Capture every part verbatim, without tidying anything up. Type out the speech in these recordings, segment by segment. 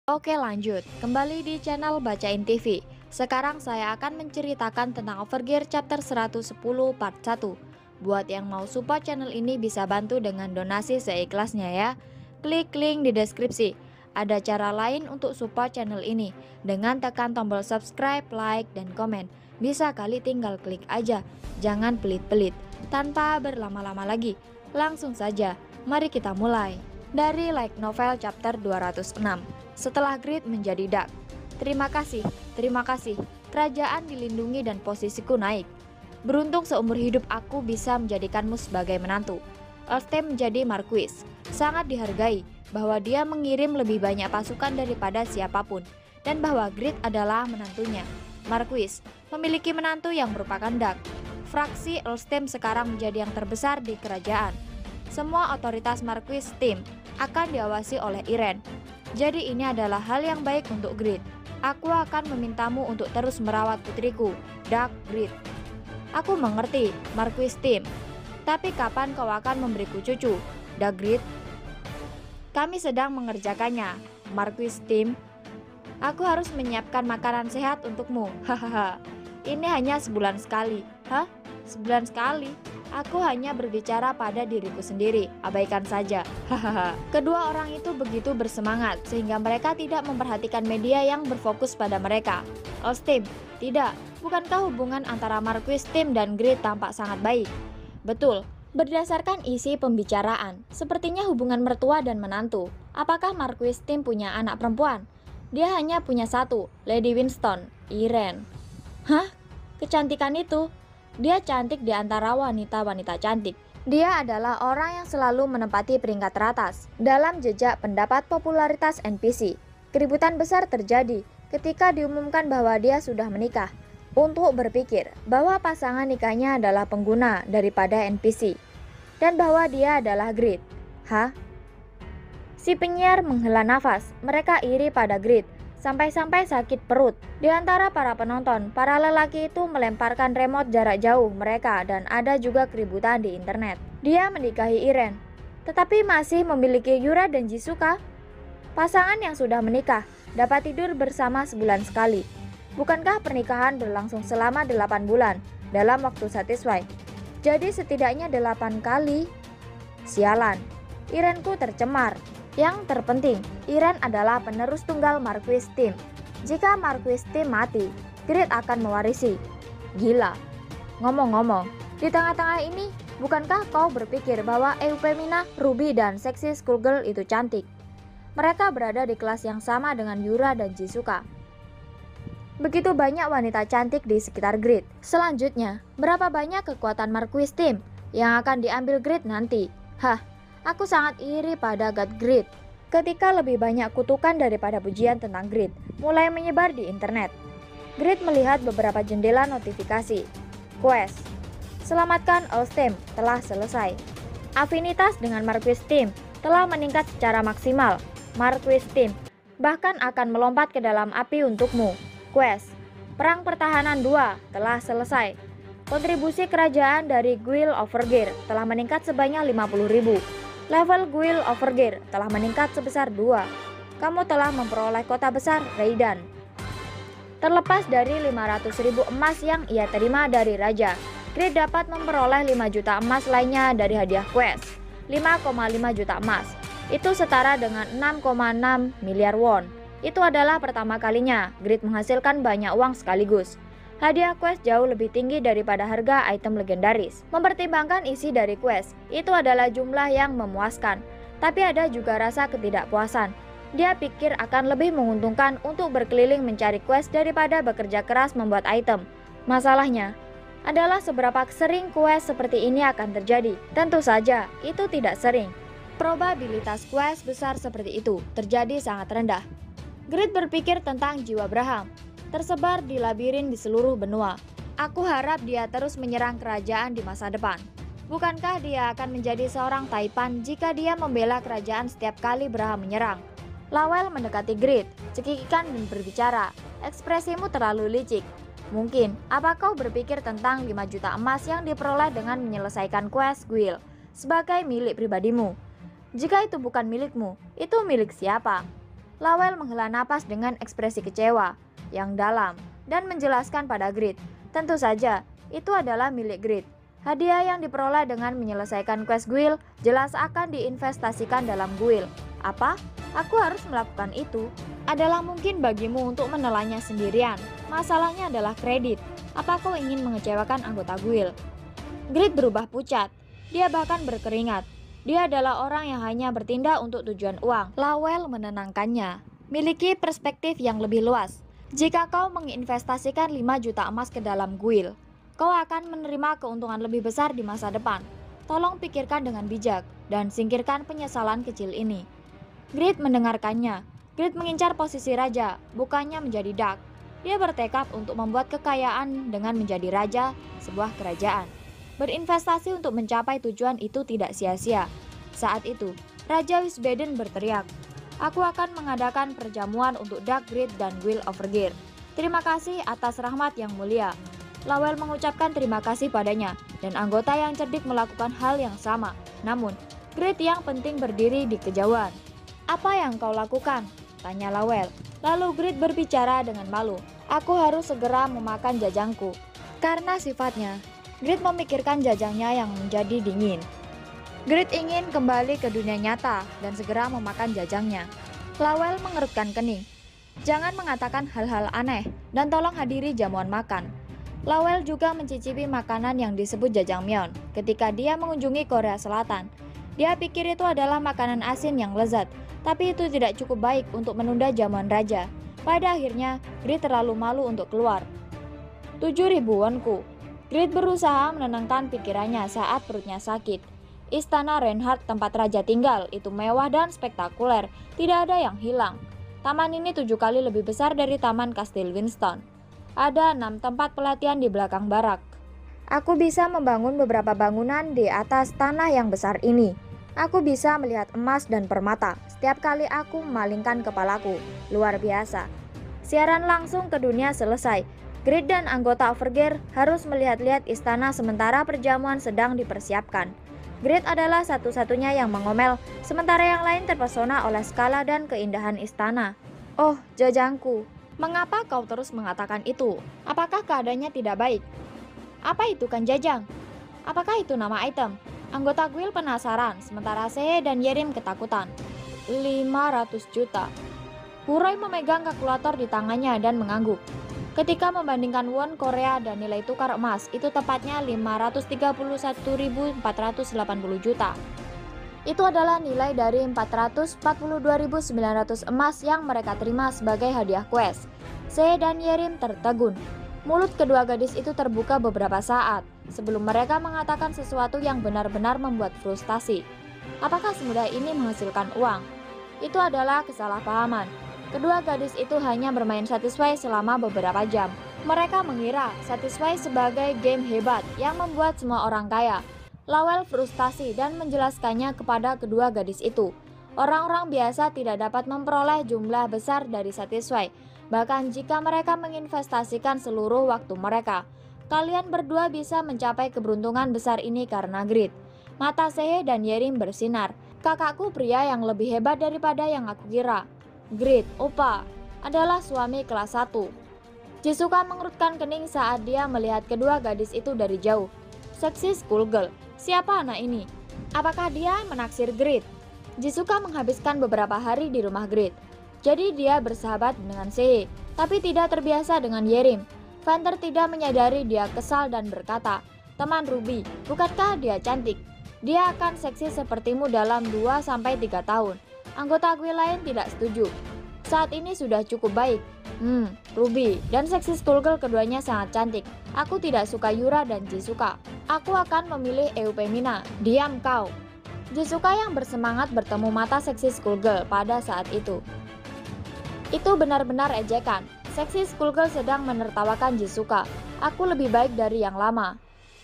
Oke lanjut, kembali di channel Bacain T V. Sekarang saya akan menceritakan tentang Overgear chapter seratus sepuluh part satu. Buat yang mau support channel ini bisa bantu dengan donasi seikhlasnya ya. Klik link di deskripsi. Ada cara lain untuk support channel ini dengan tekan tombol subscribe, like, dan komen. Bisa kali tinggal klik aja, jangan pelit-pelit. Tanpa berlama-lama lagi, langsung saja, mari kita mulai. Dari Light Novel chapter dua ratus enam. Setelah Grid menjadi Dark. Terima kasih, terima kasih. Kerajaan dilindungi dan posisiku naik. Beruntung seumur hidup aku bisa menjadikanmu sebagai menantu. Elfstem menjadi Marquis. Sangat dihargai bahwa dia mengirim lebih banyak pasukan daripada siapapun. Dan bahwa Grid adalah menantunya. Marquis memiliki menantu yang merupakan Dark. Fraksi Elfstem sekarang menjadi yang terbesar di kerajaan. Semua otoritas Marquis Team akan diawasi oleh Irene. Jadi ini adalah hal yang baik untuk Grid. Aku akan memintamu untuk terus merawat putriku, Dark Grid. Aku mengerti, Marquis Team. Tapi kapan kau akan memberiku cucu, Dark Grid? Kami sedang mengerjakannya, Marquis Team. Aku harus menyiapkan makanan sehat untukmu. Hahaha. Ini hanya sebulan sekali. Hah? Sebulan sekali? Aku hanya berbicara pada diriku sendiri, abaikan saja. Hahaha. Kedua orang itu begitu bersemangat sehingga mereka tidak memperhatikan media yang berfokus pada mereka. Elfstem, tidak. Bukankah hubungan antara Marquis Team dan Grid tampak sangat baik? Betul. Berdasarkan isi pembicaraan, sepertinya hubungan mertua dan menantu. Apakah Marquis Team punya anak perempuan? Dia hanya punya satu, Lady Winston, Irene. Hah? Kecantikan itu? Dia cantik di antara wanita-wanita cantik. Dia adalah orang yang selalu menempati peringkat teratas dalam jejak pendapat popularitas N P C. Keributan besar terjadi ketika diumumkan bahwa dia sudah menikah. Untuk berpikir bahwa pasangan nikahnya adalah pengguna daripada N P C. Dan bahwa dia adalah Grid. Hah? Si penyiar menghela nafas. Mereka iri pada Grid. Sampai-sampai sakit perut. Di antara para penonton, para lelaki itu melemparkan remote jarak jauh mereka dan ada juga keributan di internet. Dia menikahi Irene, tetapi masih memiliki Yura dan Jisuka. Pasangan yang sudah menikah dapat tidur bersama sebulan sekali. Bukankah pernikahan berlangsung selama delapan bulan dalam waktu satisfy? Jadi setidaknya delapan kali. Sialan, Irenku tercemar. Yang terpenting, Irene adalah penerus tunggal Marquis Team. Jika Marquis Team mati, Grid akan mewarisi. Gila. Ngomong-ngomong, di tengah-tengah ini, bukankah kau berpikir bahwa Eufemina, Ruby, dan Sexy Schoolgirl itu cantik? Mereka berada di kelas yang sama dengan Yura dan Jisuka. Begitu banyak wanita cantik di sekitar Grid. Selanjutnya, berapa banyak kekuatan Marquis Team yang akan diambil Grid nanti? Hah? Aku sangat iri pada God Grid. Ketika lebih banyak kutukan daripada pujian tentang Grid mulai menyebar di internet. Grid melihat beberapa jendela notifikasi. Quest. Selamatkan Elfstem telah selesai. Afinitas dengan Marquis Team telah meningkat secara maksimal. Marquis Team bahkan akan melompat ke dalam api untukmu. Quest. Perang Pertahanan dua telah selesai. Kontribusi kerajaan dari Guild Overgear telah meningkat sebanyak lima puluh ribu. Level Guild Overgear telah meningkat sebesar dua. Kamu telah memperoleh kota besar Raidan. Terlepas dari lima ratus ribu emas yang ia terima dari raja, Grid dapat memperoleh lima juta emas lainnya dari hadiah quest. lima koma lima juta emas. Itu setara dengan enam koma enam miliar won. Itu adalah pertama kalinya Grid menghasilkan banyak uang sekaligus. Hadiah quest jauh lebih tinggi daripada harga item legendaris. Mempertimbangkan isi dari quest, itu adalah jumlah yang memuaskan. Tapi ada juga rasa ketidakpuasan. Dia pikir akan lebih menguntungkan untuk berkeliling mencari quest daripada bekerja keras membuat item. Masalahnya adalah seberapa sering quest seperti ini akan terjadi. Tentu saja, itu tidak sering. Probabilitas quest besar seperti itu terjadi sangat rendah. Grid berpikir tentang jiwa Braham. Tersebar di labirin di seluruh benua. Aku harap dia terus menyerang kerajaan di masa depan. Bukankah dia akan menjadi seorang taipan jika dia membela kerajaan setiap kali Braham menyerang? Lawel mendekati Grid, cekikikan dan berbicara. Ekspresimu terlalu licik. Mungkin, apa kau berpikir tentang lima juta emas yang diperoleh dengan menyelesaikan quest Guild sebagai milik pribadimu? Jika itu bukan milikmu, itu milik siapa? Lawel menghela napas dengan ekspresi kecewa yang dalam dan menjelaskan pada Grid, tentu saja itu adalah milik Grid. Hadiah yang diperoleh dengan menyelesaikan quest guild jelas akan diinvestasikan dalam guild. Apa? Aku harus melakukan itu? Adalah mungkin bagimu untuk menelannya sendirian. Masalahnya adalah kredit. Apa kau ingin mengecewakan anggota guild? Grid berubah pucat. Dia bahkan berkeringat. Dia adalah orang yang hanya bertindak untuk tujuan uang. Lawel menenangkannya. Miliki perspektif yang lebih luas. Jika kau menginvestasikan lima juta emas ke dalam guild, kau akan menerima keuntungan lebih besar di masa depan. Tolong pikirkan dengan bijak dan singkirkan penyesalan kecil ini. Grid mendengarkannya. Grid mengincar posisi raja, bukannya menjadi dark. Dia bertekad untuk membuat kekayaan dengan menjadi raja sebuah kerajaan. Berinvestasi untuk mencapai tujuan itu tidak sia-sia. Saat itu, Raja Wiesbaden berteriak, "Aku akan mengadakan perjamuan untuk Dark Grid dan Guild of Vergear. Terima kasih atas rahmat yang mulia." Lawel mengucapkan terima kasih padanya, dan anggota yang cerdik melakukan hal yang sama. Namun, Grid yang penting berdiri di kejauhan. "Apa yang kau lakukan?" tanya Lawel. Lalu Grid berbicara dengan malu. "Aku harus segera memakan jajangku." Karena sifatnya, Grid memikirkan jajangnya yang menjadi dingin. Grid ingin kembali ke dunia nyata dan segera memakan jajangnya. Lawel mengerutkan kening. "Jangan mengatakan hal-hal aneh dan tolong hadiri jamuan makan." Lawel juga mencicipi makanan yang disebut jajangmyeon ketika dia mengunjungi Korea Selatan. Dia pikir itu adalah makanan asin yang lezat, tapi itu tidak cukup baik untuk menunda jamuan raja. Pada akhirnya, Grid terlalu malu untuk keluar. tujuh ribu wonku. Grid berusaha menenangkan pikirannya saat perutnya sakit. Istana Reinhardt tempat raja tinggal itu mewah dan spektakuler, tidak ada yang hilang. Taman ini tujuh kali lebih besar dari taman Kastil Winston. Ada enam tempat pelatihan di belakang barak. Aku bisa membangun beberapa bangunan di atas tanah yang besar ini. Aku bisa melihat emas dan permata setiap kali aku memalingkan kepalaku. Luar biasa. Siaran langsung ke dunia selesai. Grid dan anggota Vergear harus melihat-lihat istana sementara perjamuan sedang dipersiapkan. Grid adalah satu-satunya yang mengomel, sementara yang lain terpesona oleh skala dan keindahan istana. "Oh, jajangku, mengapa kau terus mengatakan itu? Apakah keadaannya tidak baik?" "Apa itu kan jajang? Apakah itu nama item?" Anggota guild penasaran, sementara Seye dan Yerim ketakutan. lima ratus juta. Huroy memegang kalkulator di tangannya dan mengangguk. Ketika membandingkan won Korea dan nilai tukar emas, itu tepatnya lima ratus tiga puluh satu ribu empat ratus delapan puluh juta. Itu adalah nilai dari empat ratus empat puluh dua ribu sembilan ratus emas yang mereka terima sebagai hadiah quest. Seye dan Yerim tertegun. Mulut kedua gadis itu terbuka beberapa saat sebelum mereka mengatakan sesuatu yang benar-benar membuat frustasi. Apakah semudah ini menghasilkan uang? Itu adalah kesalahpahaman. Kedua gadis itu hanya bermain Satisfy selama beberapa jam. Mereka mengira Satisfy sebagai game hebat yang membuat semua orang kaya. Lawel frustasi dan menjelaskannya kepada kedua gadis itu. Orang-orang biasa tidak dapat memperoleh jumlah besar dari Satisfy, bahkan jika mereka menginvestasikan seluruh waktu mereka. Kalian berdua bisa mencapai keberuntungan besar ini karena Grid. Mata Seye dan Yerim bersinar. Kakakku pria yang lebih hebat daripada yang aku kira. Grid, Opa, adalah suami kelas satu. Jisuka mengerutkan kening saat dia melihat kedua gadis itu dari jauh. Seksi schoolgirl, siapa anak ini? Apakah dia menaksir Grid? Jisuka menghabiskan beberapa hari di rumah Grid. Jadi dia bersahabat dengan Seye, tapi tidak terbiasa dengan Yerim. Venter tidak menyadari dia kesal dan berkata, "Teman Ruby, bukankah dia cantik? Dia akan seksi sepertimu dalam dua sampai tiga tahun." Anggota guild lain tidak setuju. "Saat ini sudah cukup baik." Hmm, Ruby dan seksi schoolgirl keduanya sangat cantik. Aku tidak suka Yura dan Jisuka. Aku akan memilih Eupemina. Diam kau. Jisuka yang bersemangat bertemu mata seksi schoolgirl pada saat itu. Itu benar-benar ejekan. Seksi schoolgirl sedang menertawakan Jisuka. "Aku lebih baik dari yang lama."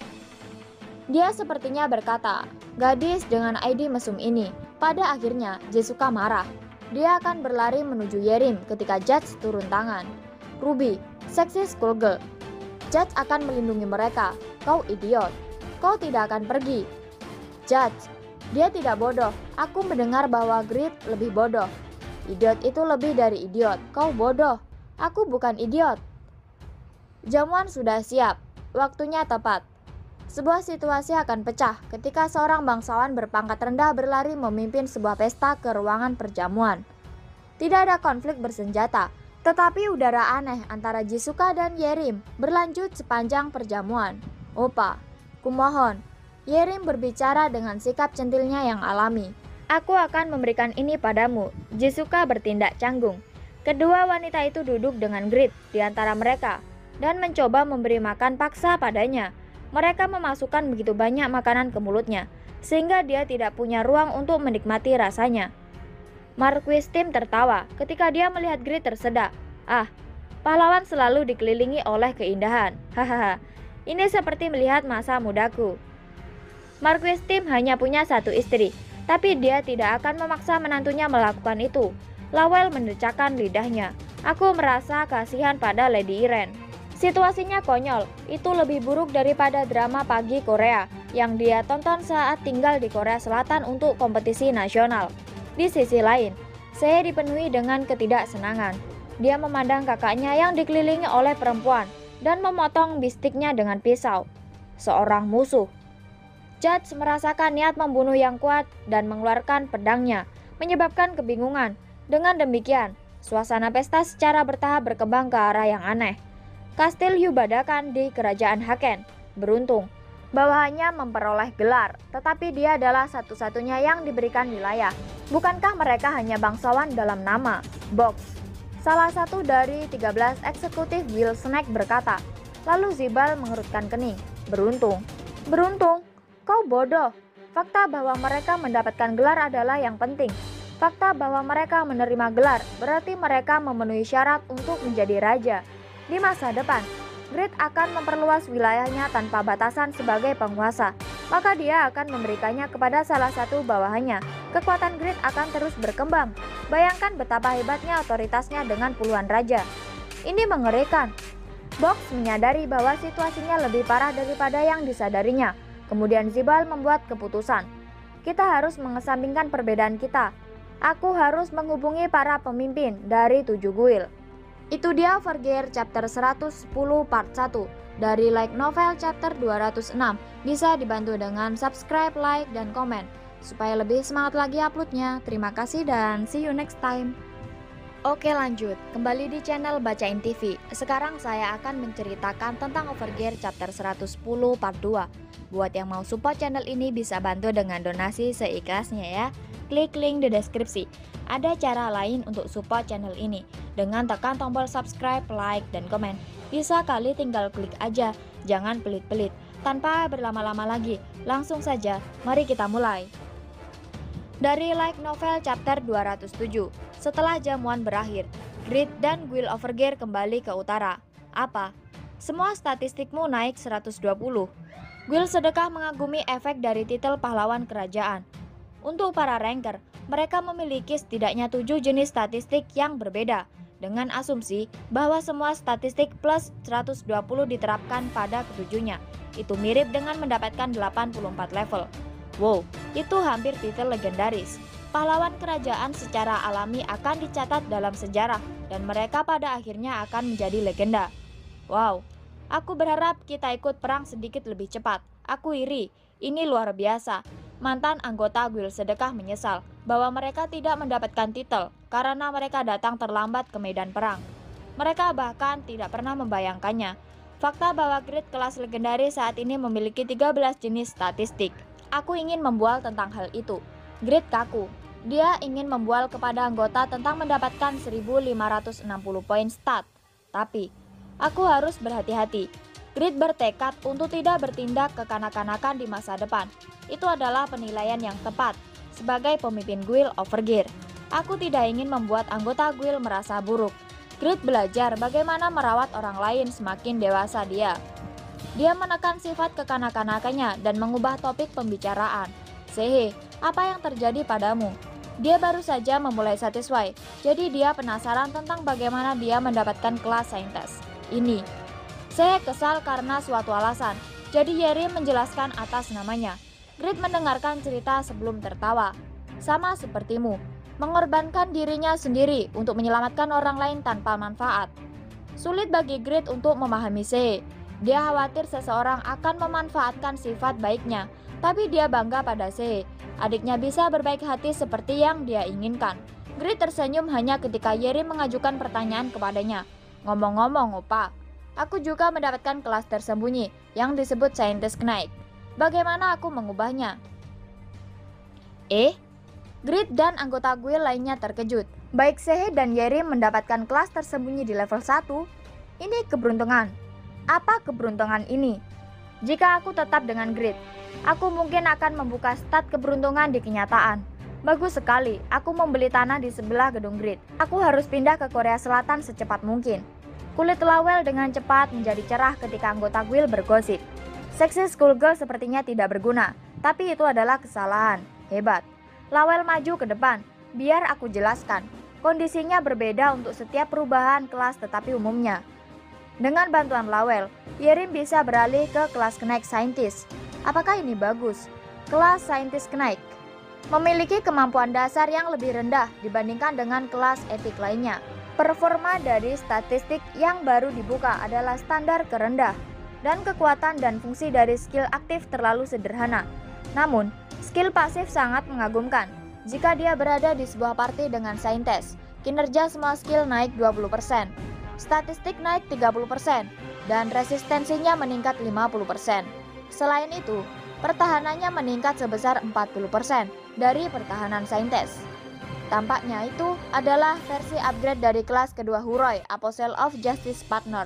Dia sepertinya berkata, gadis dengan I D mesum ini. Pada akhirnya, Jisuka marah. Dia akan berlari menuju Yerim ketika Judge turun tangan. "Ruby, seksi schoolgirl. Judge akan melindungi mereka. Kau idiot. Kau tidak akan pergi." "Judge, dia tidak bodoh. Aku mendengar bahwa Grid lebih bodoh." Idiot itu lebih dari idiot. Kau bodoh. Aku bukan idiot. Jamuan sudah siap. Waktunya tepat. Sebuah situasi akan pecah ketika seorang bangsawan berpangkat rendah berlari memimpin sebuah pesta ke ruangan perjamuan. Tidak ada konflik bersenjata, tetapi udara aneh antara Jisuka dan Yerim berlanjut sepanjang perjamuan. Opa, kumohon. Yerim berbicara dengan sikap centilnya yang alami. Aku akan memberikan ini padamu. Jisuka bertindak canggung. Kedua wanita itu duduk dengan Grid di antara mereka dan mencoba memberi makan paksa padanya. Mereka memasukkan begitu banyak makanan ke mulutnya sehingga dia tidak punya ruang untuk menikmati rasanya. Marquis Tim tertawa ketika dia melihat Grid tersedak. Ah, pahlawan selalu dikelilingi oleh keindahan. Hahaha. Ini seperti melihat masa mudaku. Marquis Tim hanya punya satu istri, tapi dia tidak akan memaksa menantunya melakukan itu. Lawel mendecakkan lidahnya. Aku merasa kasihan pada Lady Iren. Situasinya konyol, itu lebih buruk daripada drama pagi Korea yang dia tonton saat tinggal di Korea Selatan untuk kompetisi nasional. Di sisi lain, saya dipenuhi dengan ketidaksenangan. Dia memandang kakaknya yang dikelilingi oleh perempuan dan memotong bistiknya dengan pisau. Seorang musuh. Judge merasakan niat membunuh yang kuat dan mengeluarkan pedangnya, menyebabkan kebingungan. Dengan demikian, suasana pesta secara bertahap berkembang ke arah yang aneh. Kastil Yubadakan di Kerajaan Haken. Beruntung, bawahannya memperoleh gelar, tetapi dia adalah satu-satunya yang diberikan wilayah. Bukankah mereka hanya bangsawan dalam nama? Box. Salah satu dari tiga belas eksekutif Will Snack berkata. Lalu Zibal mengerutkan kening. Beruntung. Beruntung? Kau bodoh. Fakta bahwa mereka mendapatkan gelar adalah yang penting. Fakta bahwa mereka menerima gelar berarti mereka memenuhi syarat untuk menjadi raja. Di masa depan, Grid akan memperluas wilayahnya tanpa batasan sebagai penguasa. Maka dia akan memberikannya kepada salah satu bawahannya. Kekuatan Grid akan terus berkembang. Bayangkan betapa hebatnya otoritasnya dengan puluhan raja. Ini mengerikan. Box menyadari bahwa situasinya lebih parah daripada yang disadarinya. Kemudian Zibal membuat keputusan. Kita harus mengesampingkan perbedaan kita. Aku harus menghubungi para pemimpin dari tujuh guild. Itu dia Overgear chapter seratus sepuluh part satu dari Light Novel chapter dua ratus enam. Bisa dibantu dengan subscribe, like, dan komen supaya lebih semangat lagi uploadnya. Terima kasih dan see you next time. Oke, lanjut, kembali di channel Bacain T V. Sekarang saya akan menceritakan tentang Overgear chapter seratus sepuluh part dua. Buat yang mau support channel ini bisa bantu dengan donasi seikhlasnya ya. Klik link di deskripsi. Ada cara lain untuk support channel ini dengan tekan tombol subscribe, like, dan komen. Bisa kali tinggal klik aja, jangan pelit-pelit. Tanpa berlama-lama lagi, langsung saja, mari kita mulai. Dari Light Novel chapter dua ratus tujuh. Setelah jamuan berakhir, Grid dan Guild Overgear kembali ke utara. Apa? Semua statistikmu naik seratus dua puluh. Guild Sedekah mengagumi efek dari titel pahlawan kerajaan. Untuk para ranker, mereka memiliki setidaknya tujuh jenis statistik yang berbeda, dengan asumsi bahwa semua statistik plus seratus dua puluh diterapkan pada ketujuhnya. Itu mirip dengan mendapatkan delapan puluh empat level. Wow, itu hampir titel legendaris. Pahlawan kerajaan secara alami akan dicatat dalam sejarah dan mereka pada akhirnya akan menjadi legenda. Wow, aku berharap kita ikut perang sedikit lebih cepat. Aku iri, ini luar biasa. Mantan anggota Guild Sedekah menyesal bahwa mereka tidak mendapatkan titel karena mereka datang terlambat ke medan perang. Mereka bahkan tidak pernah membayangkannya. Fakta bahwa Grid kelas legendaris saat ini memiliki tiga belas jenis statistik. Aku ingin membual tentang hal itu. Grid kaku. Dia ingin membual kepada anggota tentang mendapatkan seribu lima ratus enam puluh poin stat. Tapi, aku harus berhati-hati. Grid bertekad untuk tidak bertindak kekanak-kanakan di masa depan. Itu adalah penilaian yang tepat. Sebagai pemimpin Guild Overgear, aku tidak ingin membuat anggota Guild merasa buruk. Grid belajar bagaimana merawat orang lain semakin dewasa dia. Dia menekan sifat kekanak-kanakannya dan mengubah topik pembicaraan. Sehe, apa yang terjadi padamu? Dia baru saja memulai satisfy, jadi dia penasaran tentang bagaimana dia mendapatkan kelas saintes ini. Saya kesal karena suatu alasan, jadi Yeri menjelaskan atas namanya. Grid mendengarkan cerita sebelum tertawa. Sama sepertimu, mengorbankan dirinya sendiri untuk menyelamatkan orang lain tanpa manfaat. Sulit bagi Grid untuk memahami Se. Dia khawatir seseorang akan memanfaatkan sifat baiknya, tapi dia bangga pada Se. Adiknya bisa berbaik hati seperti yang dia inginkan. Grid tersenyum hanya ketika Yeri mengajukan pertanyaan kepadanya. Ngomong-ngomong, Opa, aku juga mendapatkan kelas tersembunyi yang disebut Scientist Knight. Bagaimana aku mengubahnya? Eh? Grid dan anggota guild lainnya terkejut. Baik Sehe dan Yeri mendapatkan kelas tersembunyi di level satu. Ini keberuntungan. Apa keberuntungan ini? Jika aku tetap dengan Grid, aku mungkin akan membuka stat keberuntungan di kenyataan. Bagus sekali, aku membeli tanah di sebelah gedung Grid. Aku harus pindah ke Korea Selatan secepat mungkin. Kulit Lawel dengan cepat menjadi cerah ketika anggota guild bergosip. Seksi schoolgirl sepertinya tidak berguna, tapi itu adalah kesalahan. Hebat. Lawel maju ke depan. Biar aku jelaskan. Kondisinya berbeda untuk setiap perubahan kelas tetapi umumnya. Dengan bantuan Lawel, Yerim bisa beralih ke kelas Knight Scientist. Apakah ini bagus? Kelas Scientist Knight memiliki kemampuan dasar yang lebih rendah dibandingkan dengan kelas etik lainnya. Performa dari statistik yang baru dibuka adalah standar kerendah, dan kekuatan dan fungsi dari skill aktif terlalu sederhana. Namun, skill pasif sangat mengagumkan. Jika dia berada di sebuah party dengan Scientist, kinerja semua skill naik dua puluh persen. Statistik naik tiga puluh persen, dan resistensinya meningkat lima puluh persen. Selain itu, pertahanannya meningkat sebesar empat puluh persen dari pertahanan Scientist. Tampaknya itu adalah versi upgrade dari kelas kedua Huroi, Apostle of Justice Partner.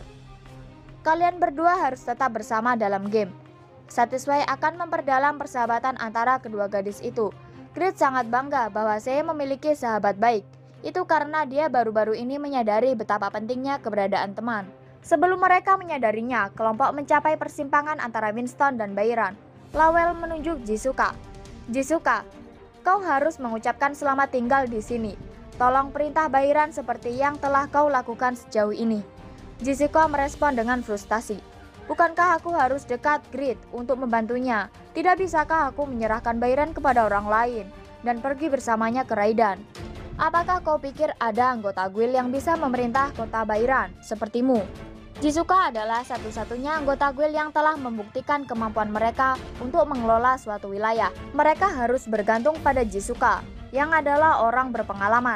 Kalian berdua harus tetap bersama dalam game. Satisfy akan memperdalam persahabatan antara kedua gadis itu. Grid sangat bangga bahwa saya memiliki sahabat baik. Itu karena dia baru-baru ini menyadari betapa pentingnya keberadaan teman. Sebelum mereka menyadarinya, kelompok mencapai persimpangan antara Winston dan Byron. Lawel menunjuk Jisuka. Jisuka, kau harus mengucapkan selamat tinggal di sini. Tolong perintah Byron seperti yang telah kau lakukan sejauh ini. Jisuka merespon dengan frustasi. Bukankah aku harus dekat Grid untuk membantunya? Tidak bisakah aku menyerahkan Byron kepada orang lain dan pergi bersamanya ke Raidan? Apakah kau pikir ada anggota guild yang bisa memerintah kota Byron sepertimu? Jisuka adalah satu-satunya anggota guild yang telah membuktikan kemampuan mereka untuk mengelola suatu wilayah. Mereka harus bergantung pada Jisuka, yang adalah orang berpengalaman.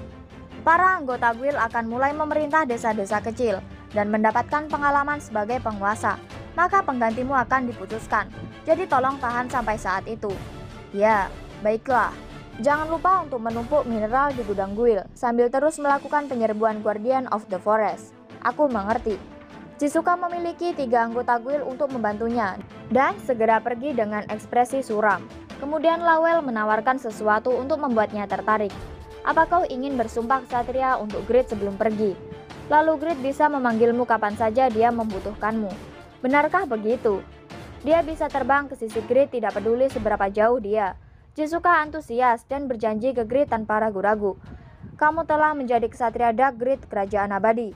Para anggota guild akan mulai memerintah desa-desa kecil dan mendapatkan pengalaman sebagai penguasa. Maka penggantimu akan diputuskan. Jadi tolong tahan sampai saat itu. Ya, baiklah. Jangan lupa untuk menumpuk mineral di gudang guild sambil terus melakukan penyerbuan Guardian of the Forest. Aku mengerti. Jisuka memiliki tiga anggota guild untuk membantunya dan segera pergi dengan ekspresi suram. Kemudian Lawel menawarkan sesuatu untuk membuatnya tertarik. Apa kau ingin bersumpah ksatria untuk Grid sebelum pergi? Lalu Grid bisa memanggilmu kapan saja dia membutuhkanmu. Benarkah begitu? Dia bisa terbang ke sisi Grid tidak peduli seberapa jauh dia. Jisuka antusias dan berjanji ke Grid tanpa ragu-ragu. Kamu telah menjadi ksatria Dark Grid Kerajaan Abadi.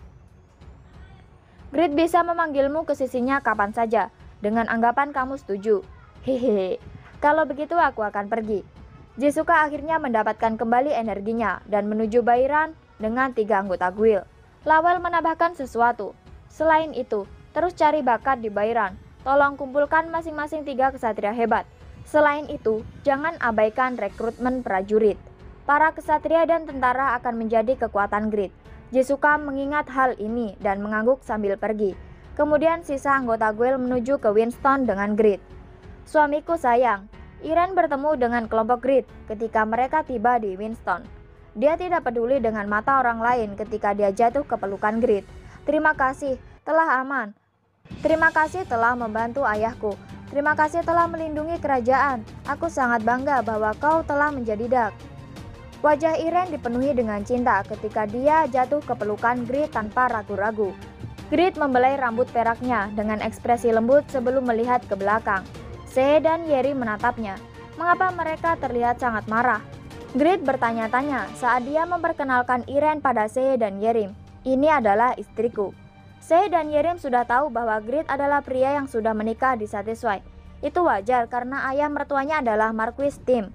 Grid bisa memanggilmu ke sisinya kapan saja, dengan anggapan kamu setuju. Hehehe, kalau begitu aku akan pergi. Jisuka akhirnya mendapatkan kembali energinya dan menuju Byron dengan tiga anggota guild. Lawel menambahkan sesuatu. Selain itu, terus cari bakat di Byron. Tolong kumpulkan masing-masing tiga ksatria hebat. Selain itu, jangan abaikan rekrutmen prajurit. Para ksatria dan tentara akan menjadi kekuatan Grid. Jisuka mengingat hal ini dan mengangguk sambil pergi. Kemudian sisa anggota guild menuju ke Winston dengan Grid. Suamiku sayang, Iren bertemu dengan kelompok Grid ketika mereka tiba di Winston. Dia tidak peduli dengan mata orang lain ketika dia jatuh ke pelukan Grid. Terima kasih, telah aman. Terima kasih telah membantu ayahku. Terima kasih telah melindungi kerajaan. Aku sangat bangga bahwa kau telah menjadi Dark. Wajah Iren dipenuhi dengan cinta ketika dia jatuh ke pelukan Grid tanpa ragu-ragu. Grid membelai rambut peraknya dengan ekspresi lembut sebelum melihat ke belakang. Se dan Yeri menatapnya. Mengapa mereka terlihat sangat marah? Grid bertanya-tanya saat dia memperkenalkan Iren pada Se dan Yerim. Ini adalah istriku. Se dan Yerim sudah tahu bahwa Grid adalah pria yang sudah menikah di Satisfy. Itu wajar karena ayah mertuanya adalah Marquis Tim.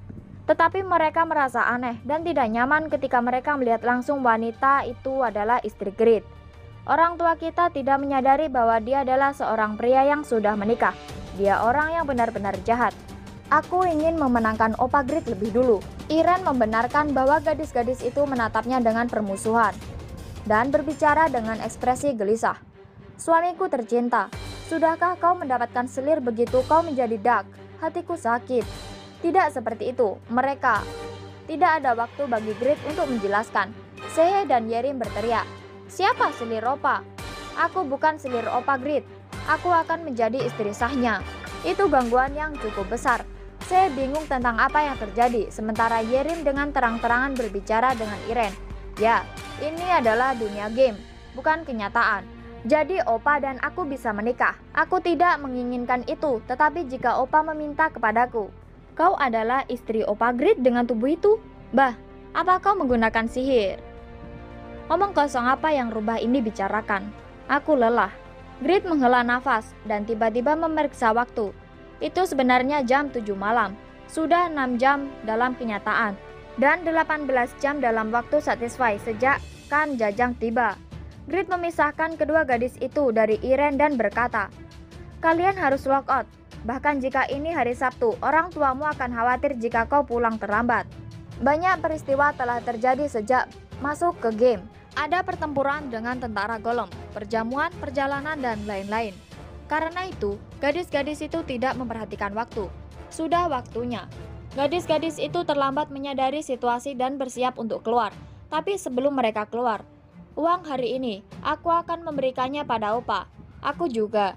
Tetapi mereka merasa aneh dan tidak nyaman ketika mereka melihat langsung wanita itu adalah istri Grid. Orang tua kita tidak menyadari bahwa dia adalah seorang pria yang sudah menikah. Dia orang yang benar-benar jahat. Aku ingin memenangkan Opa Grid lebih dulu. Iren membenarkan bahwa gadis-gadis itu menatapnya dengan permusuhan dan berbicara dengan ekspresi gelisah. Suamiku tercinta, sudahkah kau mendapatkan selir begitu kau menjadi dark? Hatiku sakit. Tidak seperti itu, mereka. Tidak ada waktu bagi Grid untuk menjelaskan. Sehe dan Yerim berteriak, siapa selir Opa? Aku bukan selir Opa Grid. Aku akan menjadi istri sahnya. Itu gangguan yang cukup besar. Sehe bingung tentang apa yang terjadi, sementara Yerim dengan terang-terangan berbicara dengan Iren. Ya, ini adalah dunia game, bukan kenyataan. Jadi Opa dan aku bisa menikah. Aku tidak menginginkan itu, tetapi jika Opa meminta kepadaku, kau adalah istri Opa Grid dengan tubuh itu? Bah, apa kau menggunakan sihir? Omong kosong apa yang rubah ini bicarakan? Aku lelah. Grid menghela nafas dan tiba-tiba memeriksa waktu. Itu sebenarnya jam tujuh malam. Sudah enam jam dalam kenyataan dan delapan belas jam dalam waktu satisfy sejak kan Jajang tiba. Grid memisahkan kedua gadis itu dari Iren dan berkata, kalian harus lock out. Bahkan jika ini hari Sabtu, orang tuamu akan khawatir jika kau pulang terlambat. Banyak peristiwa telah terjadi sejak masuk ke game. Ada pertempuran dengan tentara Golem, perjamuan, perjalanan, dan lain-lain. Karena itu, gadis-gadis itu tidak memperhatikan waktu. Sudah waktunya. Gadis-gadis itu terlambat menyadari situasi dan bersiap untuk keluar. Tapi sebelum mereka keluar, uang hari ini, aku akan memberikannya pada Opa. Aku juga.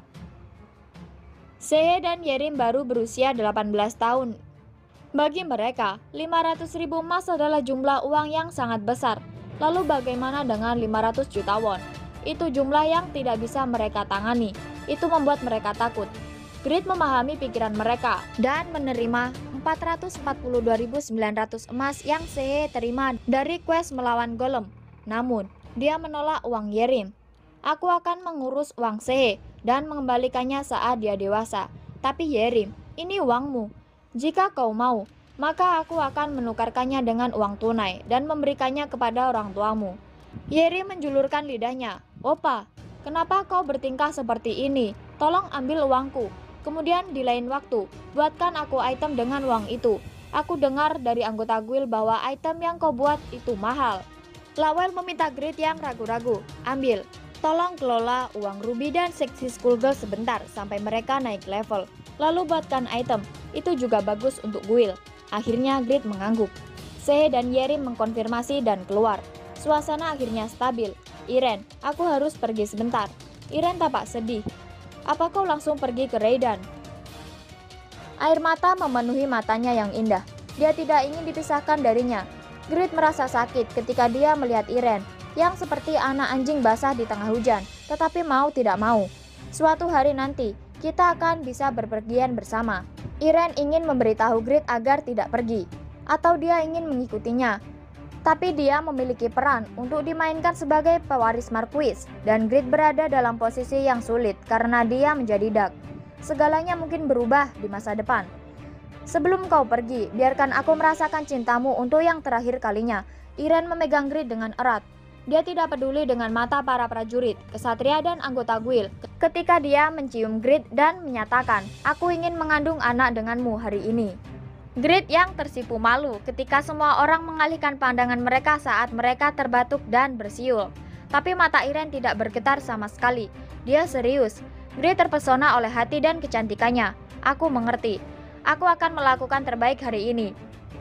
Sehe dan Yerim baru berusia delapan belas tahun. Bagi mereka, lima ratus ribu emas adalah jumlah uang yang sangat besar. Lalu bagaimana dengan lima ratus juta won? Itu jumlah yang tidak bisa mereka tangani. Itu membuat mereka takut. Grid memahami pikiran mereka dan menerima empat ratus empat puluh dua ribu sembilan ratus emas yang Sehe terima dari quest melawan Golem. Namun, dia menolak uang Yerim. Aku akan mengurus uang Sehe dan mengembalikannya saat dia dewasa. Tapi Yerim, ini uangmu. Jika kau mau, maka aku akan menukarkannya dengan uang tunai dan memberikannya kepada orang tuamu. Yerim menjulurkan lidahnya. Opa, kenapa kau bertingkah seperti ini? Tolong ambil uangku. Kemudian di lain waktu, buatkan aku item dengan uang itu. Aku dengar dari anggota guild bahwa item yang kau buat itu mahal. Lawel meminta Grid yang ragu-ragu. Ambil. Tolong kelola uang Ruby dan seksi Skullgirl sebentar sampai mereka naik level. Lalu buatkan item. Itu juga bagus untuk guild. Akhirnya Grid mengangguk. Sehe dan Yerim mengkonfirmasi dan keluar. Suasana akhirnya stabil. Iren, aku harus pergi sebentar. Iren tampak sedih. Apa kau langsung pergi ke Raidan? Air mata memenuhi matanya yang indah. Dia tidak ingin dipisahkan darinya. Grid merasa sakit ketika dia melihat Iren yang seperti anak anjing basah di tengah hujan, tetapi mau tidak mau. Suatu hari nanti, kita akan bisa berpergian bersama. Iren ingin memberitahu Grid agar tidak pergi, atau dia ingin mengikutinya. Tapi dia memiliki peran untuk dimainkan sebagai pewaris Marquis, dan Grid berada dalam posisi yang sulit karena dia menjadi Dark. Segalanya mungkin berubah di masa depan. Sebelum kau pergi, biarkan aku merasakan cintamu untuk yang terakhir kalinya. Iren memegang Grid dengan erat. Dia tidak peduli dengan mata para prajurit, kesatria dan anggota guild ketika dia mencium Grid dan menyatakan, aku ingin mengandung anak denganmu hari ini. Grid yang tersipu malu ketika semua orang mengalihkan pandangan mereka saat mereka terbatuk dan bersiul. Tapi mata Iren tidak bergetar sama sekali. Dia serius. Grid terpesona oleh hati dan kecantikannya. Aku mengerti. Aku akan melakukan terbaik hari ini.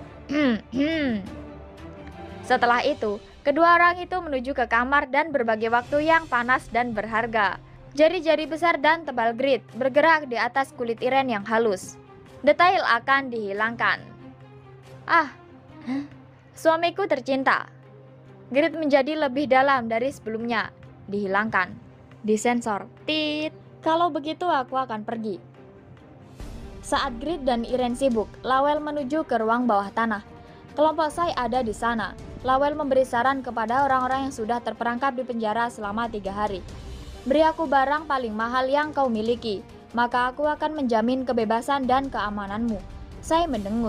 Setelah itu, kedua orang itu menuju ke kamar dan berbagi waktu yang panas dan berharga. Jari-jari besar dan tebal Grid bergerak di atas kulit Iren yang halus. Detail akan dihilangkan. Ah, suamiku tercinta. Grid menjadi lebih dalam dari sebelumnya. Dihilangkan. Disensor. Tit. Kalau begitu aku akan pergi. Saat Grid dan Iren sibuk, Lawel menuju ke ruang bawah tanah. Kelompok Sai ada di sana. Lawel memberi saran kepada orang-orang yang sudah terperangkap di penjara selama tiga hari. Beri aku barang paling mahal yang kau miliki, maka aku akan menjamin kebebasan dan keamananmu. Sai mendengus.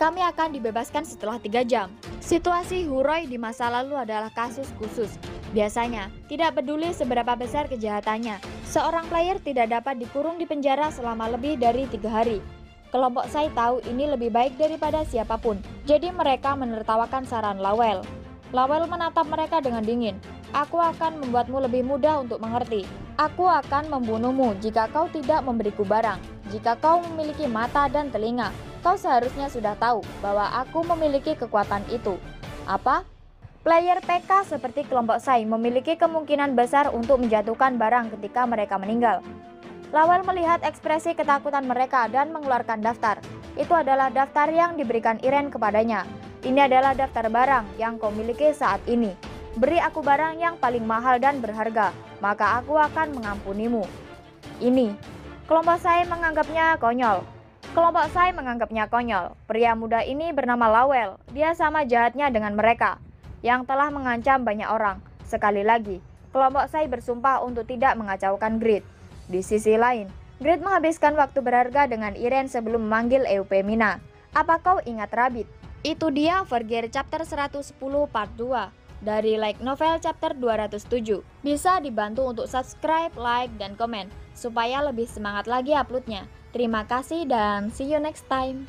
Kami akan dibebaskan setelah tiga jam. Situasi Huroi di masa lalu adalah kasus khusus. Biasanya, tidak peduli seberapa besar kejahatannya, seorang player tidak dapat dikurung di penjara selama lebih dari tiga hari. Kelompok Sai tahu ini lebih baik daripada siapapun, jadi mereka menertawakan saran Lawel. Lawel menatap mereka dengan dingin. Aku akan membuatmu lebih mudah untuk mengerti. Aku akan membunuhmu jika kau tidak memberiku barang. Jika kau memiliki mata dan telinga, kau seharusnya sudah tahu bahwa aku memiliki kekuatan itu. Apa? Player P K seperti kelompok Sai memiliki kemungkinan besar untuk menjatuhkan barang ketika mereka meninggal. Lawel melihat ekspresi ketakutan mereka dan mengeluarkan daftar. Itu adalah daftar yang diberikan Iren kepadanya. Ini adalah daftar barang yang kau miliki saat ini. Beri aku barang yang paling mahal dan berharga, maka aku akan mengampunimu. Ini. Kelompok Sai menganggapnya konyol. Kelompok Sai menganggapnya konyol. Pria muda ini bernama Lawel. Dia sama jahatnya dengan mereka, yang telah mengancam banyak orang. Sekali lagi, kelompok Sai bersumpah untuk tidak mengacaukan Grid. Di sisi lain, Grid menghabiskan waktu berharga dengan Iren sebelum memanggil Eupemina. Apa kau ingat Rabbit? Itu dia Overgear Chapter seratus sepuluh Part dua. Dari Light Novel Chapter dua ratus tujuh. Bisa dibantu untuk subscribe, like, dan komen, supaya lebih semangat lagi uploadnya. Terima kasih dan see you next time.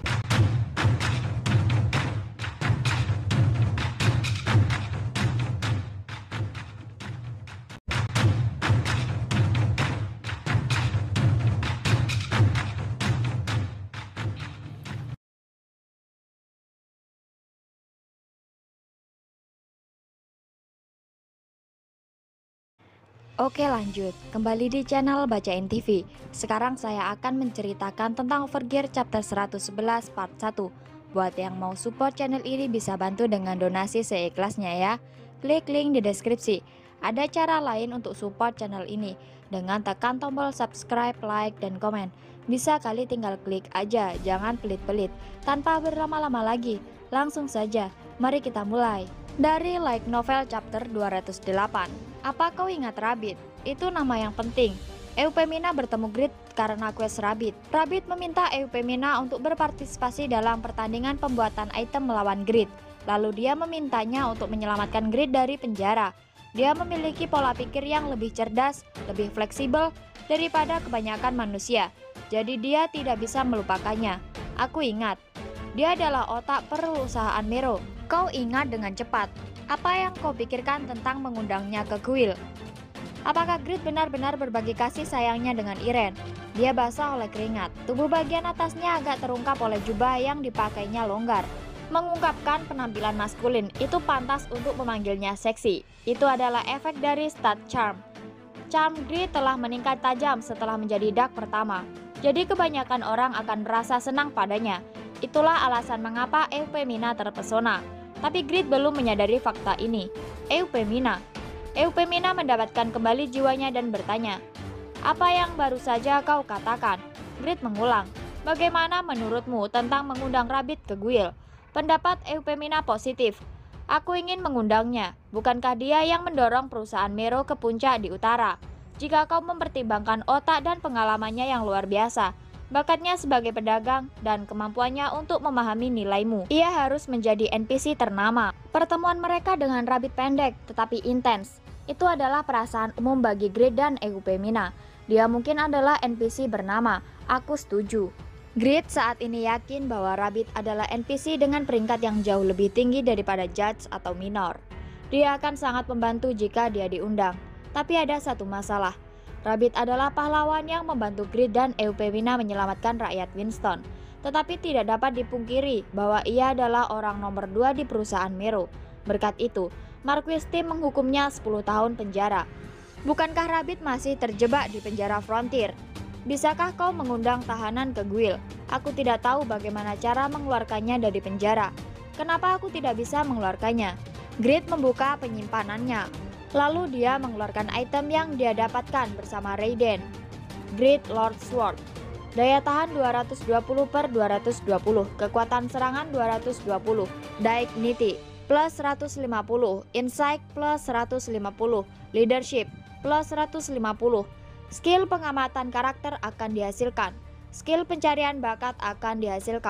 Oke lanjut, kembali di channel Bacain T V. Sekarang saya akan menceritakan tentang Overgear Chapter seratus sebelas Part satu. Buat yang mau support channel ini bisa bantu dengan donasi seikhlasnya ya. Klik link di deskripsi. Ada cara lain untuk support channel ini dengan tekan tombol subscribe, like, dan komen. Bisa kali tinggal klik aja, jangan pelit-pelit. Tanpa berlama-lama lagi, langsung saja, mari kita mulai. Dari Light Novel Chapter dua ratus delapan. Apa kau ingat Rabbit? Itu nama yang penting. Eupemina bertemu Grid karena quest Rabbit. Rabbit meminta Eupemina untuk berpartisipasi dalam pertandingan pembuatan item melawan Grid. Lalu dia memintanya untuk menyelamatkan Grid dari penjara. Dia memiliki pola pikir yang lebih cerdas, lebih fleksibel daripada kebanyakan manusia. Jadi dia tidak bisa melupakannya. Aku ingat. Dia adalah otak perusahaan Mero. Kau ingat dengan cepat. Apa yang kau pikirkan tentang mengundangnya ke kuil? Apakah Grid benar-benar berbagi kasih sayangnya dengan Iren? Dia basah oleh keringat. Tubuh bagian atasnya agak terungkap oleh jubah yang dipakainya longgar. Mengungkapkan penampilan maskulin, itu pantas untuk memanggilnya seksi. Itu adalah efek dari stat charm. Charm Grid telah meningkat tajam setelah menjadi Dark pertama. Jadi kebanyakan orang akan merasa senang padanya. Itulah alasan mengapa Eupemina terpesona. Tapi Grid belum menyadari fakta ini. Eupemina. Eupemina mendapatkan kembali jiwanya dan bertanya, apa yang baru saja kau katakan? Grid mengulang, bagaimana menurutmu tentang mengundang Rabbit ke guild? Pendapat Eupemina positif. Aku ingin mengundangnya. Bukankah dia yang mendorong perusahaan Mero ke puncak di utara? Jika kau mempertimbangkan otak dan pengalamannya yang luar biasa, bakatnya sebagai pedagang, dan kemampuannya untuk memahami nilaimu, ia harus menjadi N P C ternama. Pertemuan mereka dengan Rabbit pendek tetapi intens. Itu adalah perasaan umum bagi Grid dan Eupemina. Dia mungkin adalah N P C bernama. Aku setuju. Grid saat ini yakin bahwa Rabbit adalah N P C dengan peringkat yang jauh lebih tinggi daripada Judge atau Minor. Dia akan sangat membantu jika dia diundang. Tapi ada satu masalah. Rabbit adalah pahlawan yang membantu Grid dan Eupemina menyelamatkan rakyat Winston. Tetapi tidak dapat dipungkiri bahwa ia adalah orang nomor dua di perusahaan Mero. Berkat itu, Marquis Tim menghukumnya sepuluh tahun penjara. Bukankah Rabbit masih terjebak di penjara Frontier? Bisakah kau mengundang tahanan ke guild? Aku tidak tahu bagaimana cara mengeluarkannya dari penjara. Kenapa aku tidak bisa mengeluarkannya? Grid membuka penyimpanannya. Lalu dia mengeluarkan item yang dia dapatkan bersama Raiden. Grid Lord Sword. Daya tahan dua ratus dua puluh per dua ratus dua puluh, kekuatan serangan dua ratus dua puluh, Dignity plus seratus lima puluh, Insight plus seratus lima puluh, Leadership plus seratus lima puluh. Skill pengamatan karakter akan dihasilkan. Skill pencarian bakat akan dihasilkan.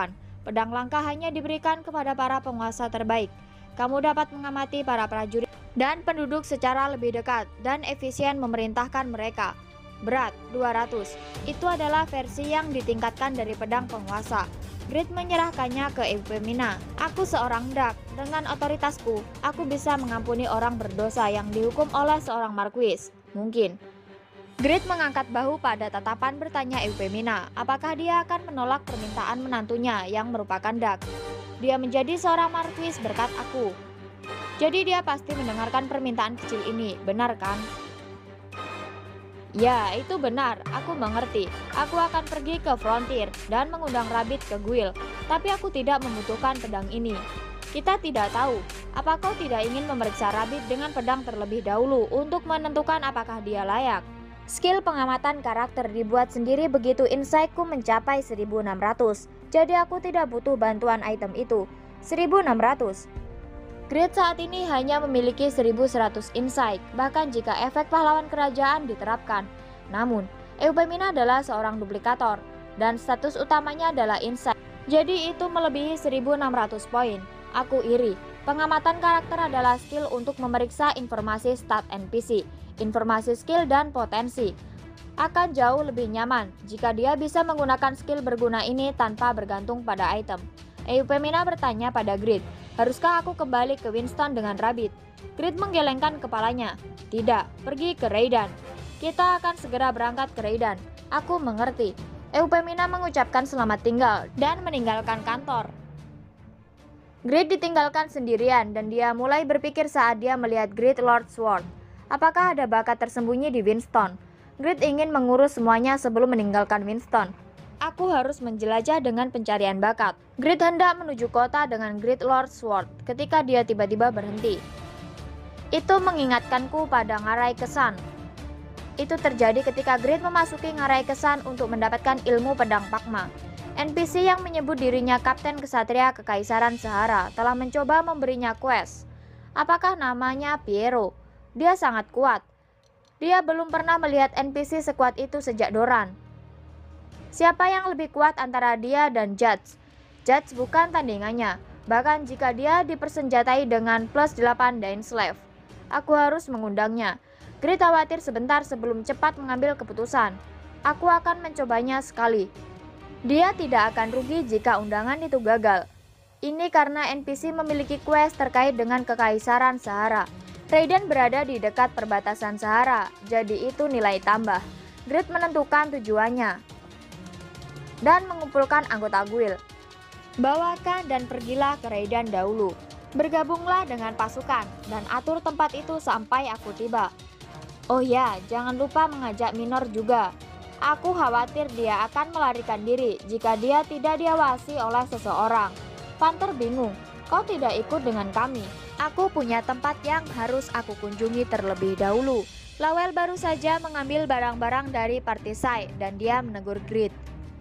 Pedang langka hanya diberikan kepada para penguasa terbaik. Kamu dapat mengamati para prajurit dan penduduk secara lebih dekat dan efisien memerintahkan mereka. Berat dua ratus. Itu adalah versi yang ditingkatkan dari pedang penguasa. Grid menyerahkannya ke Eufemina. Aku seorang Dark. Dengan otoritasku, aku bisa mengampuni orang berdosa yang dihukum oleh seorang Marquis. Mungkin. Grid mengangkat bahu pada tatapan bertanya Eufemina, apakah dia akan menolak permintaan menantunya yang merupakan Dark. Dia menjadi seorang Marquis berkat aku. Jadi dia pasti mendengarkan permintaan kecil ini, benar kan? Ya, itu benar. Aku mengerti. Aku akan pergi ke Frontier dan mengundang Rabbit ke Guild. Tapi aku tidak membutuhkan pedang ini. Kita tidak tahu. Apa kau tidak ingin memeriksa Rabbit dengan pedang terlebih dahulu untuk menentukan apakah dia layak? Skill pengamatan karakter dibuat sendiri begitu insight-ku mencapai seribu enam ratus. Jadi aku tidak butuh bantuan item itu. seribu enam ratus. Grid saat ini hanya memiliki seribu seratus insight, bahkan jika efek pahlawan kerajaan diterapkan. Namun, Eufemina adalah seorang duplikator, dan status utamanya adalah insight. Jadi itu melebihi seribu enam ratus poin. Aku iri. Pengamatan karakter adalah skill untuk memeriksa informasi stat N P C, informasi skill dan potensi. Akan jauh lebih nyaman jika dia bisa menggunakan skill berguna ini tanpa bergantung pada item. Eufemina bertanya pada Grid, haruskah aku kembali ke Winston dengan Rabbit? Grid menggelengkan kepalanya. Tidak, pergi ke Raydan. Kita akan segera berangkat ke Raydan. Aku mengerti. Eufemina mengucapkan selamat tinggal dan meninggalkan kantor. Grid ditinggalkan sendirian dan dia mulai berpikir saat dia melihat Grid Lord Sword. Apakah ada bakat tersembunyi di Winston? Grid ingin mengurus semuanya sebelum meninggalkan Winston. Aku harus menjelajah dengan pencarian bakat. Grid hendak menuju kota dengan Grid Lord Sword ketika dia tiba-tiba berhenti. Itu mengingatkanku pada Ngarai Kesan. Itu terjadi ketika Grid memasuki Ngarai Kesan untuk mendapatkan ilmu pedang Pakma. N P C yang menyebut dirinya Kapten Kesatria Kekaisaran Sahara telah mencoba memberinya quest. Apakah namanya Piero? Dia sangat kuat. Dia belum pernah melihat N P C sekuat itu sejak Doran. Siapa yang lebih kuat antara dia dan Judge? Judge bukan tandingannya, bahkan jika dia dipersenjatai dengan plus delapan Dainsleif. Aku harus mengundangnya. Grid khawatir sebentar sebelum cepat mengambil keputusan. Aku akan mencobanya sekali. Dia tidak akan rugi jika undangan itu gagal. Ini karena N P C memiliki quest terkait dengan Kekaisaran Sahara. Raydan berada di dekat perbatasan Sahara, jadi itu nilai tambah. Grid menentukan tujuannya dan mengumpulkan anggota guild. Bawakan dan pergilah ke Raydan dahulu. Bergabunglah dengan pasukan dan atur tempat itu sampai aku tiba. Oh ya, jangan lupa mengajak Minor juga. Aku khawatir dia akan melarikan diri jika dia tidak diawasi oleh seseorang. Panther bingung, kau tidak ikut dengan kami. Aku punya tempat yang harus aku kunjungi terlebih dahulu. Lawel baru saja mengambil barang-barang dari Partisai dan dia menegur Grid.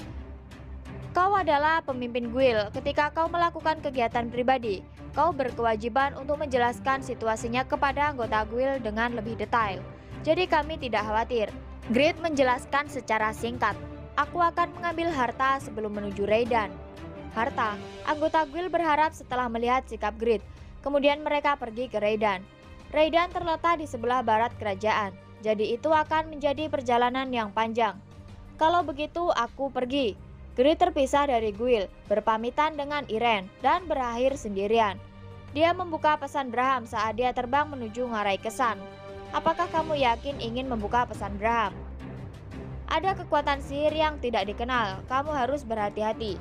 Kau adalah pemimpin guild. Ketika kau melakukan kegiatan pribadi, kau berkewajiban untuk menjelaskan situasinya kepada anggota guild dengan lebih detail. Jadi kami tidak khawatir. Grid menjelaskan secara singkat. Aku akan mengambil harta sebelum menuju Raydan. Harta, anggota guild berharap setelah melihat sikap Grid. Kemudian mereka pergi ke Raydan. Raydan terletak di sebelah barat kerajaan. Jadi itu akan menjadi perjalanan yang panjang. Kalau begitu aku pergi. Grid terpisah dari guild, berpamitan dengan Iren, dan berakhir sendirian. Dia membuka pesan Braham saat dia terbang menuju Ngarai Kesan. Apakah kamu yakin ingin membuka pesan Braham? Ada kekuatan sihir yang tidak dikenal, kamu harus berhati-hati.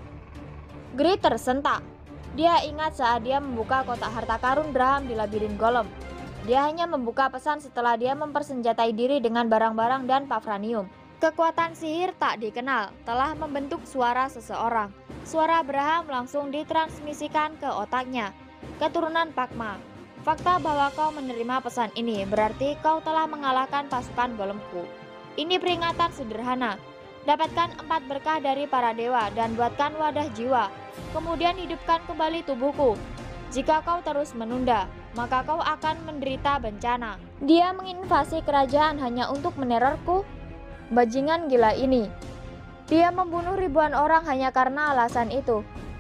Grid tersentak. Dia ingat saat dia membuka kotak harta karun Braham di labirin golem. Dia hanya membuka pesan setelah dia mempersenjatai diri dengan barang-barang dan pavranium. Kekuatan sihir tak dikenal telah membentuk suara seseorang. Suara Braham langsung ditransmisikan ke otaknya. Keturunan Pakma. Fakta bahwa kau menerima pesan ini berarti kau telah mengalahkan pasukan golemku. Ini peringatan sederhana. Dapatkan empat berkah dari para dewa dan buatkan wadah jiwa. Kemudian hidupkan kembali tubuhku. Jika kau terus menunda, maka kau akan menderita bencana. Dia menginvasi kerajaan hanya untuk menerorku. Bajingan gila ini. Dia membunuh ribuan orang hanya karena alasan itu.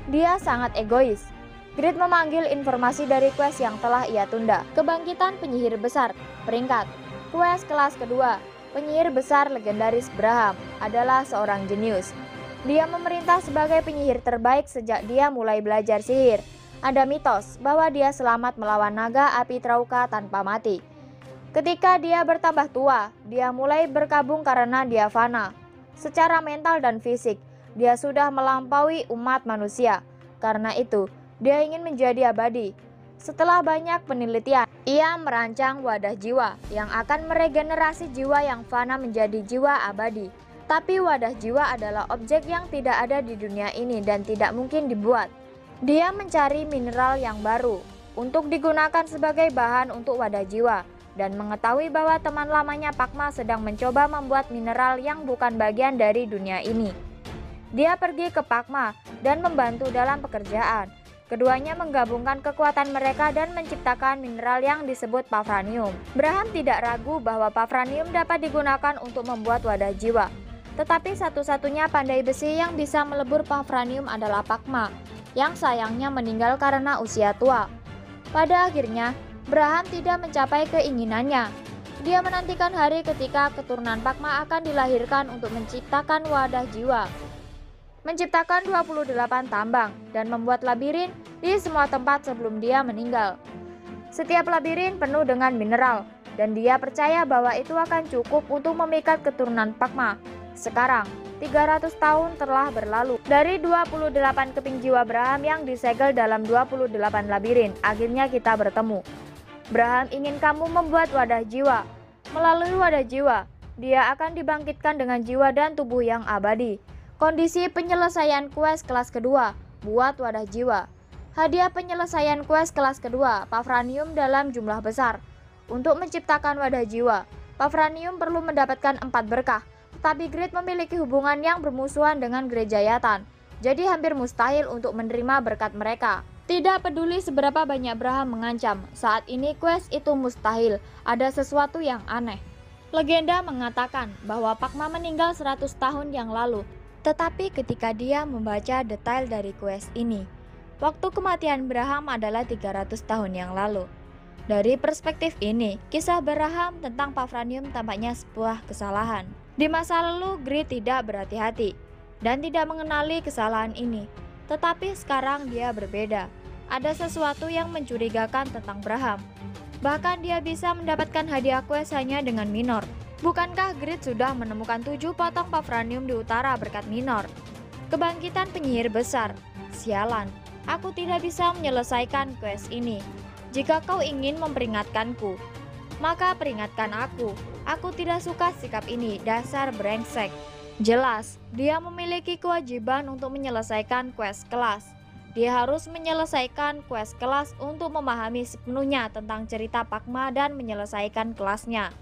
Dia sangat egois. Grid memanggil informasi dari quest yang telah ia tunda. Kebangkitan penyihir besar. Peringkat. Quest kelas kedua. Penyihir besar legendaris Braham adalah seorang jenius. Dia memerintah sebagai penyihir terbaik sejak dia mulai belajar sihir. Ada mitos bahwa dia selamat melawan naga api Trauka tanpa mati. Ketika dia bertambah tua, dia mulai berkabung karena dia fana. Secara mental dan fisik, dia sudah melampaui umat manusia. Karena itu, dia ingin menjadi abadi. Setelah banyak penelitian, ia merancang wadah jiwa yang akan meregenerasi jiwa yang fana menjadi jiwa abadi. Tapi wadah jiwa adalah objek yang tidak ada di dunia ini dan tidak mungkin dibuat. Dia mencari mineral yang baru untuk digunakan sebagai bahan untuk wadah jiwa dan mengetahui bahwa teman lamanya Pakma sedang mencoba membuat mineral yang bukan bagian dari dunia ini. Dia pergi ke Pakma dan membantu dalam pekerjaan. Keduanya menggabungkan kekuatan mereka dan menciptakan mineral yang disebut Pafranium. Braham tidak ragu bahwa Pafranium dapat digunakan untuk membuat wadah jiwa. Tetapi satu-satunya pandai besi yang bisa melebur Pafranium adalah Pakma, yang sayangnya meninggal karena usia tua. Pada akhirnya, Braham tidak mencapai keinginannya. Dia menantikan hari ketika keturunan Pakma akan dilahirkan untuk menciptakan wadah jiwa, menciptakan dua puluh delapan tambang, dan membuat labirin di semua tempat sebelum dia meninggal. Setiap labirin penuh dengan mineral, dan dia percaya bahwa itu akan cukup untuk memikat keturunan Pakma. Sekarang, tiga ratus tahun telah berlalu. Dari dua puluh delapan keping jiwa Braham yang disegel dalam dua puluh delapan labirin, akhirnya kita bertemu. Braham ingin kamu membuat wadah jiwa. Melalui wadah jiwa, dia akan dibangkitkan dengan jiwa dan tubuh yang abadi. Kondisi penyelesaian quest kelas kedua, buat wadah jiwa. Hadiah penyelesaian quest kelas kedua, Pafranium dalam jumlah besar. Untuk menciptakan wadah jiwa, Pafranium perlu mendapatkan empat berkah. Tapi Grid memiliki hubungan yang bermusuhan dengan Gereja Yatan. Jadi hampir mustahil untuk menerima berkat mereka. Tidak peduli seberapa banyak Braham mengancam, saat ini quest itu mustahil, ada sesuatu yang aneh. Legenda mengatakan bahwa Pakma meninggal seratus tahun yang lalu. Tetapi ketika dia membaca detail dari quest ini, waktu kematian Braham adalah tiga ratus tahun yang lalu. Dari perspektif ini, kisah Braham tentang Pafranium tampaknya sebuah kesalahan. Di masa lalu, Grid tidak berhati-hati dan tidak mengenali kesalahan ini. Tetapi sekarang dia berbeda. Ada sesuatu yang mencurigakan tentang Braham. Bahkan dia bisa mendapatkan hadiah quest hanya dengan minor. Bukankah Grid sudah menemukan tujuh potong Pafranium di utara berkat minor? Kebangkitan penyihir besar. Sialan, aku tidak bisa menyelesaikan quest ini. Jika kau ingin memperingatkanku, maka peringatkan aku. Aku tidak suka sikap ini, dasar brengsek. Jelas, dia memiliki kewajiban untuk menyelesaikan quest kelas. Dia harus menyelesaikan quest kelas untuk memahami sepenuhnya tentang cerita Pakma dan menyelesaikan kelasnya.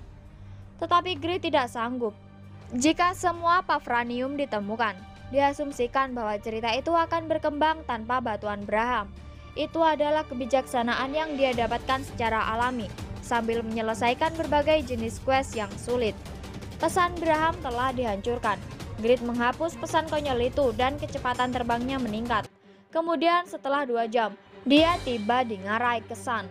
Tetapi Grid tidak sanggup. Jika semua Pafranium ditemukan, diasumsikan bahwa cerita itu akan berkembang tanpa bantuan Braham. Itu adalah kebijaksanaan yang dia dapatkan secara alami, sambil menyelesaikan berbagai jenis quest yang sulit. Pesan Braham telah dihancurkan. Grid menghapus pesan konyol itu dan kecepatan terbangnya meningkat. Kemudian setelah dua jam, dia tiba di Ngarai Kesan.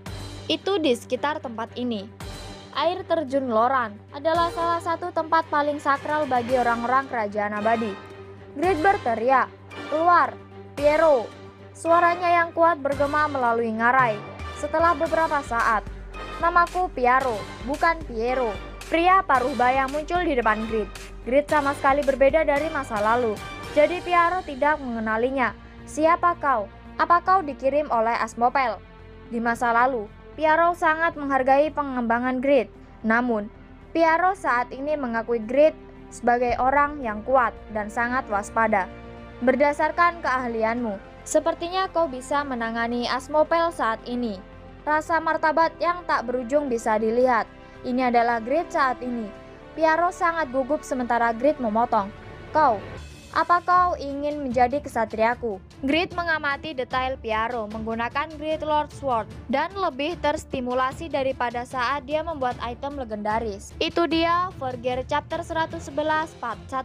Itu di sekitar tempat ini. Air terjun Loran adalah salah satu tempat paling sakral bagi orang-orang kerajaan abadi. Grid berteriak, "Keluar, Piero!" Suaranya yang kuat bergema melalui Ngarai. Setelah beberapa saat, "Namaku Piero, bukan Piero." Pria paruh baya muncul di depan Grid. Grid sama sekali berbeda dari masa lalu. Jadi Piero tidak mengenalinya. "Siapa kau? Apa kau dikirim oleh Asmopel?" Di masa lalu, Piero sangat menghargai pengembangan Grid. Namun, Piero saat ini mengakui Grid sebagai orang yang kuat dan sangat waspada. Berdasarkan keahlianmu, sepertinya kau bisa menangani Asmopel saat ini. Rasa martabat yang tak berujung bisa dilihat. Ini adalah Grid saat ini. Piero sangat gugup sementara Grid memotong. "Kau, apa kau ingin menjadi kesatriaku?" Grid mengamati detail Piero menggunakan Grid Lord Sword dan lebih terstimulasi daripada saat dia membuat item legendaris. Itu dia Vergear Chapter seratus sebelas Part satu.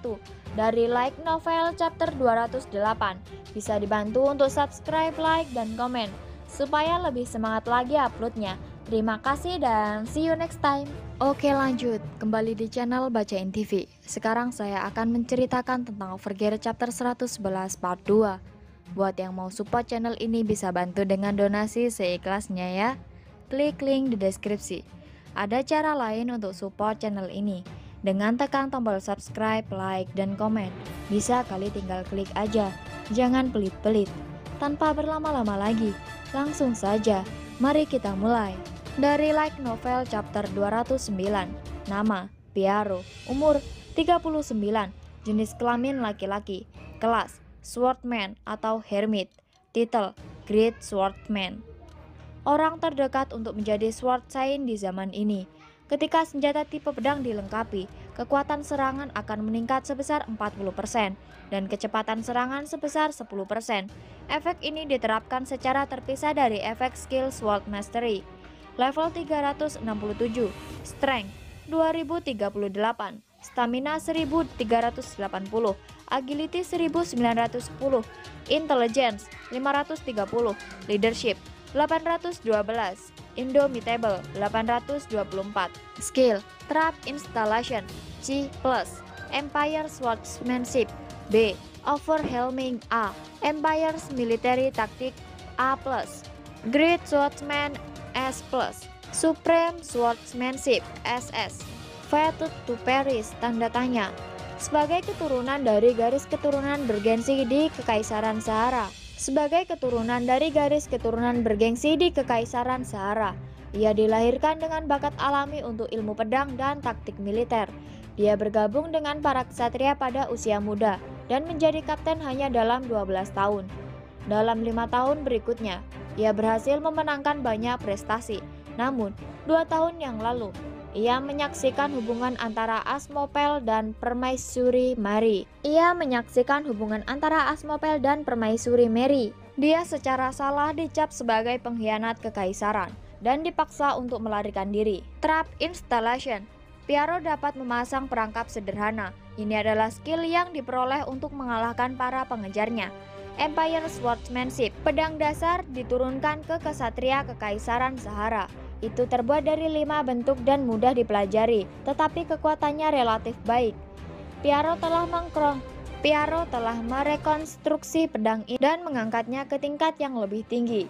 dari Like Novel Chapter dua ratus delapan. Bisa dibantu untuk subscribe, like, dan komen supaya lebih semangat lagi uploadnya. Terima kasih dan see you next time. Oke, lanjut kembali di channel Bacain T V. Sekarang saya akan menceritakan tentang Overgear Chapter seratus sebelas Part dua. Buat yang mau support channel ini bisa bantu dengan donasi seikhlasnya ya. Klik link di deskripsi. Ada cara lain untuk support channel ini dengan tekan tombol subscribe, like, dan komen. Bisa kali tinggal klik aja. Jangan pelit-pelit. Tanpa berlama-lama lagi, langsung saja. Mari kita mulai. Dari Like Novel Chapter dua ratus sembilan. Nama Piaro. Umur tiga puluh sembilan. Jenis kelamin laki-laki. Kelas Swordman atau Hermit. Titel Great Swordman. Orang terdekat untuk menjadi Sword Saint di zaman ini. Ketika senjata tipe pedang dilengkapi, kekuatan serangan akan meningkat sebesar empat puluh persen dan kecepatan serangan sebesar sepuluh persen. Efek ini diterapkan secara terpisah dari efek skill Sword Mastery. Level tiga ratus enam puluh tujuh, Strength dua ribu tiga puluh delapan, Stamina seribu tiga ratus delapan puluh, Agility seribu sembilan ratus sepuluh, Intelligence lima ratus tiga puluh, Leadership delapan ratus dua belas, Indomitable delapan ratus dua puluh empat. Skill Trap Installation C plus, Empire Swordsmanship B, Overwhelming A, Empire's Military Tactic A plus, Great Swordsman S plus, Supreme Swordsmanship S S. Fated to Paris tanda tanya. Sebagai keturunan dari garis keturunan bergensi di Kekaisaran Sahara. Sebagai keturunan dari garis keturunan bergengsi di Kekaisaran Sahara, ia dilahirkan dengan bakat alami untuk ilmu pedang dan taktik militer. Dia bergabung dengan para ksatria pada usia muda dan menjadi kapten hanya dalam dua belas tahun. Dalam lima tahun berikutnya, ia berhasil memenangkan banyak prestasi. Namun, dua tahun yang lalu, ia menyaksikan hubungan antara Asmopel dan Permaisuri Mary. Ia menyaksikan hubungan antara Asmopel dan Permaisuri Mary. Dia secara salah dicap sebagai pengkhianat kekaisaran dan dipaksa untuk melarikan diri. Trap Installation. Piaro dapat memasang perangkap sederhana. Ini adalah skill yang diperoleh untuk mengalahkan para pengejarnya. Empire Swordsmanship. Pedang dasar diturunkan ke kesatria Kekaisaran Sahara. Itu terbuat dari lima bentuk dan mudah dipelajari, tetapi kekuatannya relatif baik. Piaro telah mengkrong, Piaro telah merekonstruksi pedang ini dan mengangkatnya ke tingkat yang lebih tinggi.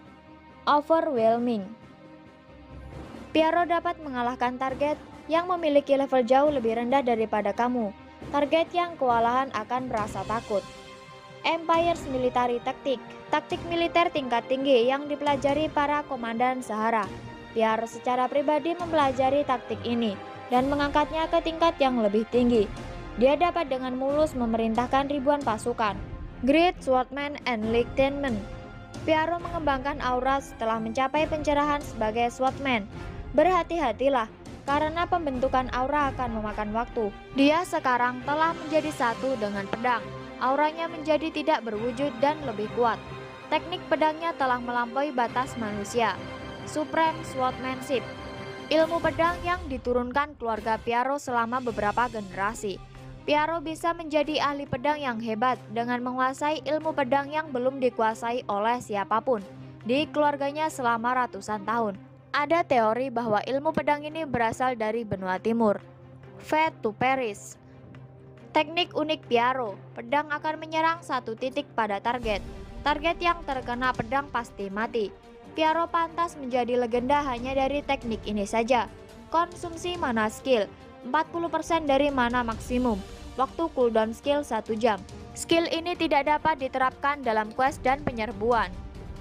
Overwhelming. Piaro dapat mengalahkan target yang memiliki level jauh lebih rendah daripada kamu. Target yang kewalahan akan merasa takut. Empire's Military Tactic. Taktik militer tingkat tinggi yang dipelajari para komandan Sahara. Piaro secara pribadi mempelajari taktik ini dan mengangkatnya ke tingkat yang lebih tinggi. Dia dapat dengan mulus memerintahkan ribuan pasukan. Great Swordman Enlightenment. Piaro mengembangkan aura setelah mencapai pencerahan sebagai Swordman. Berhati-hatilah, karena pembentukan aura akan memakan waktu. Dia sekarang telah menjadi satu dengan pedang. Auranya menjadi tidak berwujud dan lebih kuat. Teknik pedangnya telah melampaui batas manusia. Supreme Swordsmanship. Ilmu pedang yang diturunkan keluarga Piaro selama beberapa generasi. Piaro bisa menjadi ahli pedang yang hebat dengan menguasai ilmu pedang yang belum dikuasai oleh siapapun di keluarganya selama ratusan tahun. Ada teori bahwa ilmu pedang ini berasal dari benua timur. Fate to Paris. Teknik unik Piaro. Pedang akan menyerang satu titik pada target. Target yang terkena pedang pasti mati. Piaro pantas menjadi legenda hanya dari teknik ini saja. Konsumsi mana skill empat puluh persen dari mana maksimum. Waktu cooldown skill satu jam. Skill ini tidak dapat diterapkan dalam quest dan penyerbuan.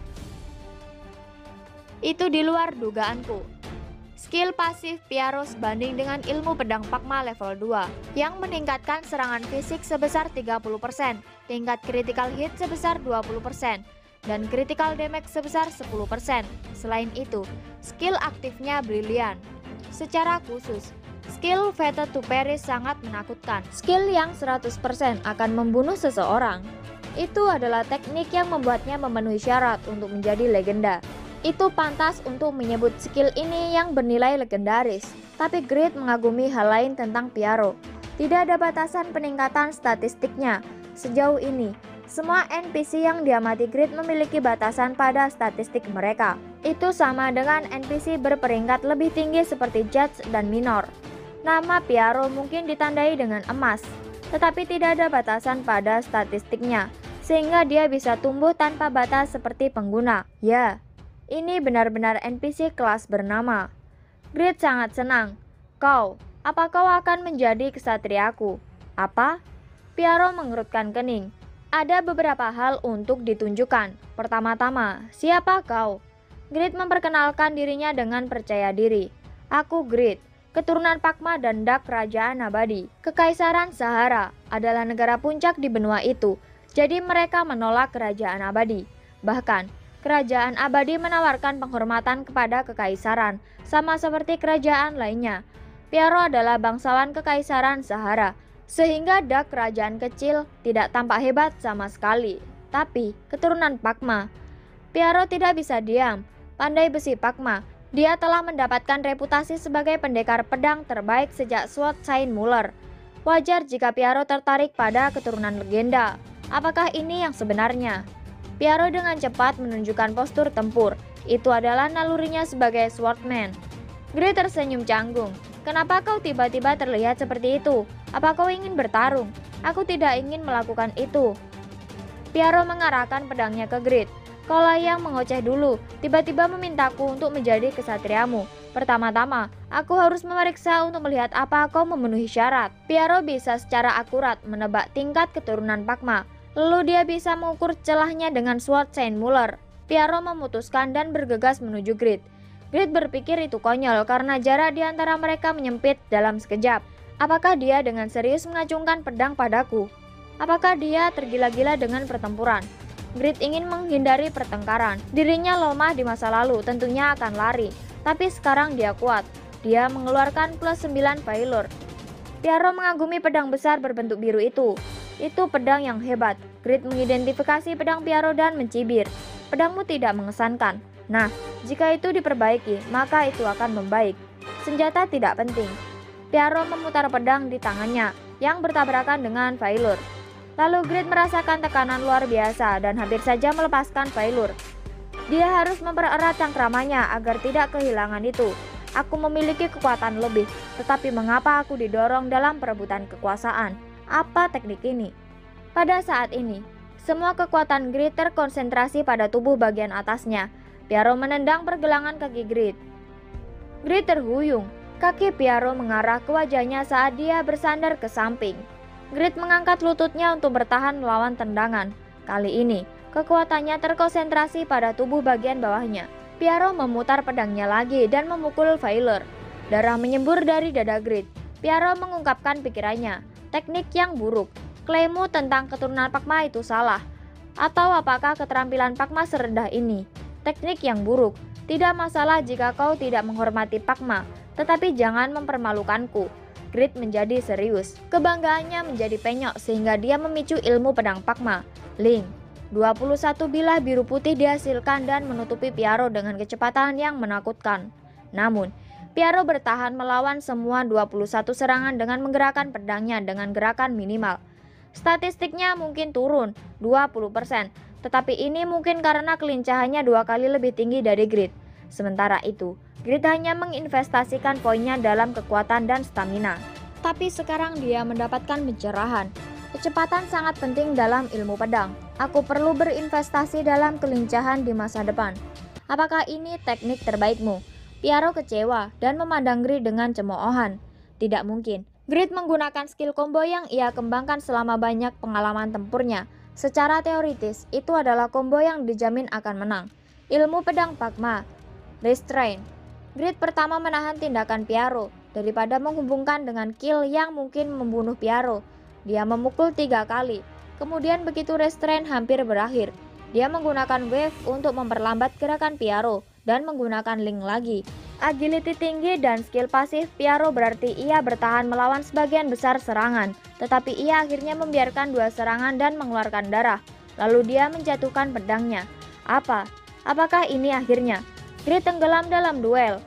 Itu di luar dugaanku. Skill pasif Piaro sebanding dengan ilmu pedang Pakma level dua yang meningkatkan serangan fisik sebesar tiga puluh persen, tingkat critical hit sebesar dua puluh persen, dan critical damage sebesar sepuluh persen. Selain itu, skill aktifnya brilian. Secara khusus, skill Fated to Paris sangat menakutkan. Skill yang seratus persen akan membunuh seseorang. Itu adalah teknik yang membuatnya memenuhi syarat untuk menjadi legenda. Itu pantas untuk menyebut skill ini yang bernilai legendaris. Tapi Grid mengagumi hal lain tentang Piaro. Tidak ada batasan peningkatan statistiknya. Sejauh ini, semua N P C yang diamati Grid memiliki batasan pada statistik mereka. Itu sama dengan N P C berperingkat lebih tinggi seperti Judge dan Minor. Nama Pyaro mungkin ditandai dengan emas, tetapi tidak ada batasan pada statistiknya, sehingga dia bisa tumbuh tanpa batas seperti pengguna. Ya, ini benar-benar N P C kelas bernama. Grid sangat senang. Kau, apa kau akan menjadi kesatriaku? Apa? Pyaro mengerutkan kening. Ada beberapa hal untuk ditunjukkan. Pertama-tama, siapa kau? Grid memperkenalkan dirinya dengan percaya diri. Aku Grid, keturunan Pakma dan Dak Kerajaan Abadi. Kekaisaran Sahara adalah negara puncak di benua itu, jadi mereka menolak Kerajaan Abadi. Bahkan, Kerajaan Abadi menawarkan penghormatan kepada kekaisaran, sama seperti kerajaan lainnya. Pyaro adalah bangsawan Kekaisaran Sahara, sehingga Dak kerajaan kecil tidak tampak hebat sama sekali. Tapi, keturunan Pakma. Pyaro tidak bisa diam. Pandai besi Pakma, dia telah mendapatkan reputasi sebagai pendekar pedang terbaik sejak Sword Chain Muller. Wajar jika Pyaro tertarik pada keturunan legenda. Apakah ini yang sebenarnya? Pyaro dengan cepat menunjukkan postur tempur. Itu adalah nalurinya sebagai swordman. Grid tersenyum canggung. Kenapa kau tiba-tiba terlihat seperti itu? Apa kau ingin bertarung? Aku tidak ingin melakukan itu. Pyaro mengarahkan pedangnya ke Grid. Kaulah yang mengoceh dulu, tiba-tiba memintaku untuk menjadi kesatriamu. Pertama-tama, aku harus memeriksa untuk melihat apa kau memenuhi syarat. Pyaro bisa secara akurat menebak tingkat keturunan Pakma. Lalu dia bisa mengukur celahnya dengan Sword Chain Muller. Pyaro memutuskan dan bergegas menuju Grid. Grid berpikir itu konyol karena jarak di antara mereka menyempit dalam sekejap. Apakah dia dengan serius mengacungkan pedang padaku? Apakah dia tergila-gila dengan pertempuran? Grid ingin menghindari pertengkaran. Dirinya lemah di masa lalu, tentunya akan lari. Tapi sekarang dia kuat. Dia mengeluarkan plus sembilan failure. Pyaro mengagumi pedang besar berbentuk biru itu. Itu pedang yang hebat. Grid mengidentifikasi pedang Pyaro dan mencibir. Pedangmu tidak mengesankan. Nah, jika itu diperbaiki, maka itu akan membaik. Senjata tidak penting. Pyaro memutar pedang di tangannya, yang bertabrakan dengan failure. Lalu Grid merasakan tekanan luar biasa dan hampir saja melepaskan failure. Dia harus mempererat cangkramannya agar tidak kehilangan itu. Aku memiliki kekuatan lebih, tetapi mengapa aku didorong dalam perebutan kekuasaan? Apa teknik ini? Pada saat ini, semua kekuatan Grid terkonsentrasi pada tubuh bagian atasnya. Pyaro menendang pergelangan kaki Grid. Grid terhuyung. Kaki Pyaro mengarah ke wajahnya saat dia bersandar ke samping. Grid mengangkat lututnya untuk bertahan melawan tendangan. Kali ini, kekuatannya terkonsentrasi pada tubuh bagian bawahnya. Pyaro memutar pedangnya lagi dan memukul failure. Darah menyembur dari dada Grid. Pyaro mengungkapkan pikirannya. Teknik yang buruk. Klaimmu tentang keturunan Pakma itu salah. Atau apakah keterampilan Pakma serendah ini? Teknik yang buruk. Tidak masalah jika kau tidak menghormati Pakma, tetapi jangan mempermalukanku. Grid menjadi serius. Kebanggaannya menjadi penyok sehingga dia memicu ilmu pedang Pakma. Link. dua puluh satu bilah biru putih dihasilkan dan menutupi Pyaro dengan kecepatan yang menakutkan. Namun, Pyaro bertahan melawan semua dua puluh satu serangan dengan menggerakkan pedangnya dengan gerakan minimal. Statistiknya mungkin turun dua puluh persen. Tetapi ini mungkin karena kelincahannya dua kali lebih tinggi dari Grid. Sementara itu, Grid hanya menginvestasikan poinnya dalam kekuatan dan stamina. Tapi sekarang dia mendapatkan pencerahan. Kecepatan sangat penting dalam ilmu pedang. Aku perlu berinvestasi dalam kelincahan di masa depan. Apakah ini teknik terbaikmu? Pyaro kecewa dan memandang Grid dengan cemoohan. Tidak mungkin. Grid menggunakan skill combo yang ia kembangkan selama banyak pengalaman tempurnya. Secara teoritis, itu adalah combo yang dijamin akan menang. Ilmu pedang Pakma. Restrain. Grid pertama menahan tindakan Pyaro daripada menghubungkan dengan kill yang mungkin membunuh Pyaro. Dia memukul tiga kali. Kemudian begitu restrain hampir berakhir, dia menggunakan wave untuk memperlambat gerakan Pyaro dan menggunakan link lagi. Agility tinggi dan skill pasif Pyaro berarti ia bertahan melawan sebagian besar serangan, tetapi ia akhirnya membiarkan dua serangan dan mengeluarkan darah. Lalu dia menjatuhkan pedangnya. Apa? Apakah ini akhirnya? Grid tenggelam dalam duel.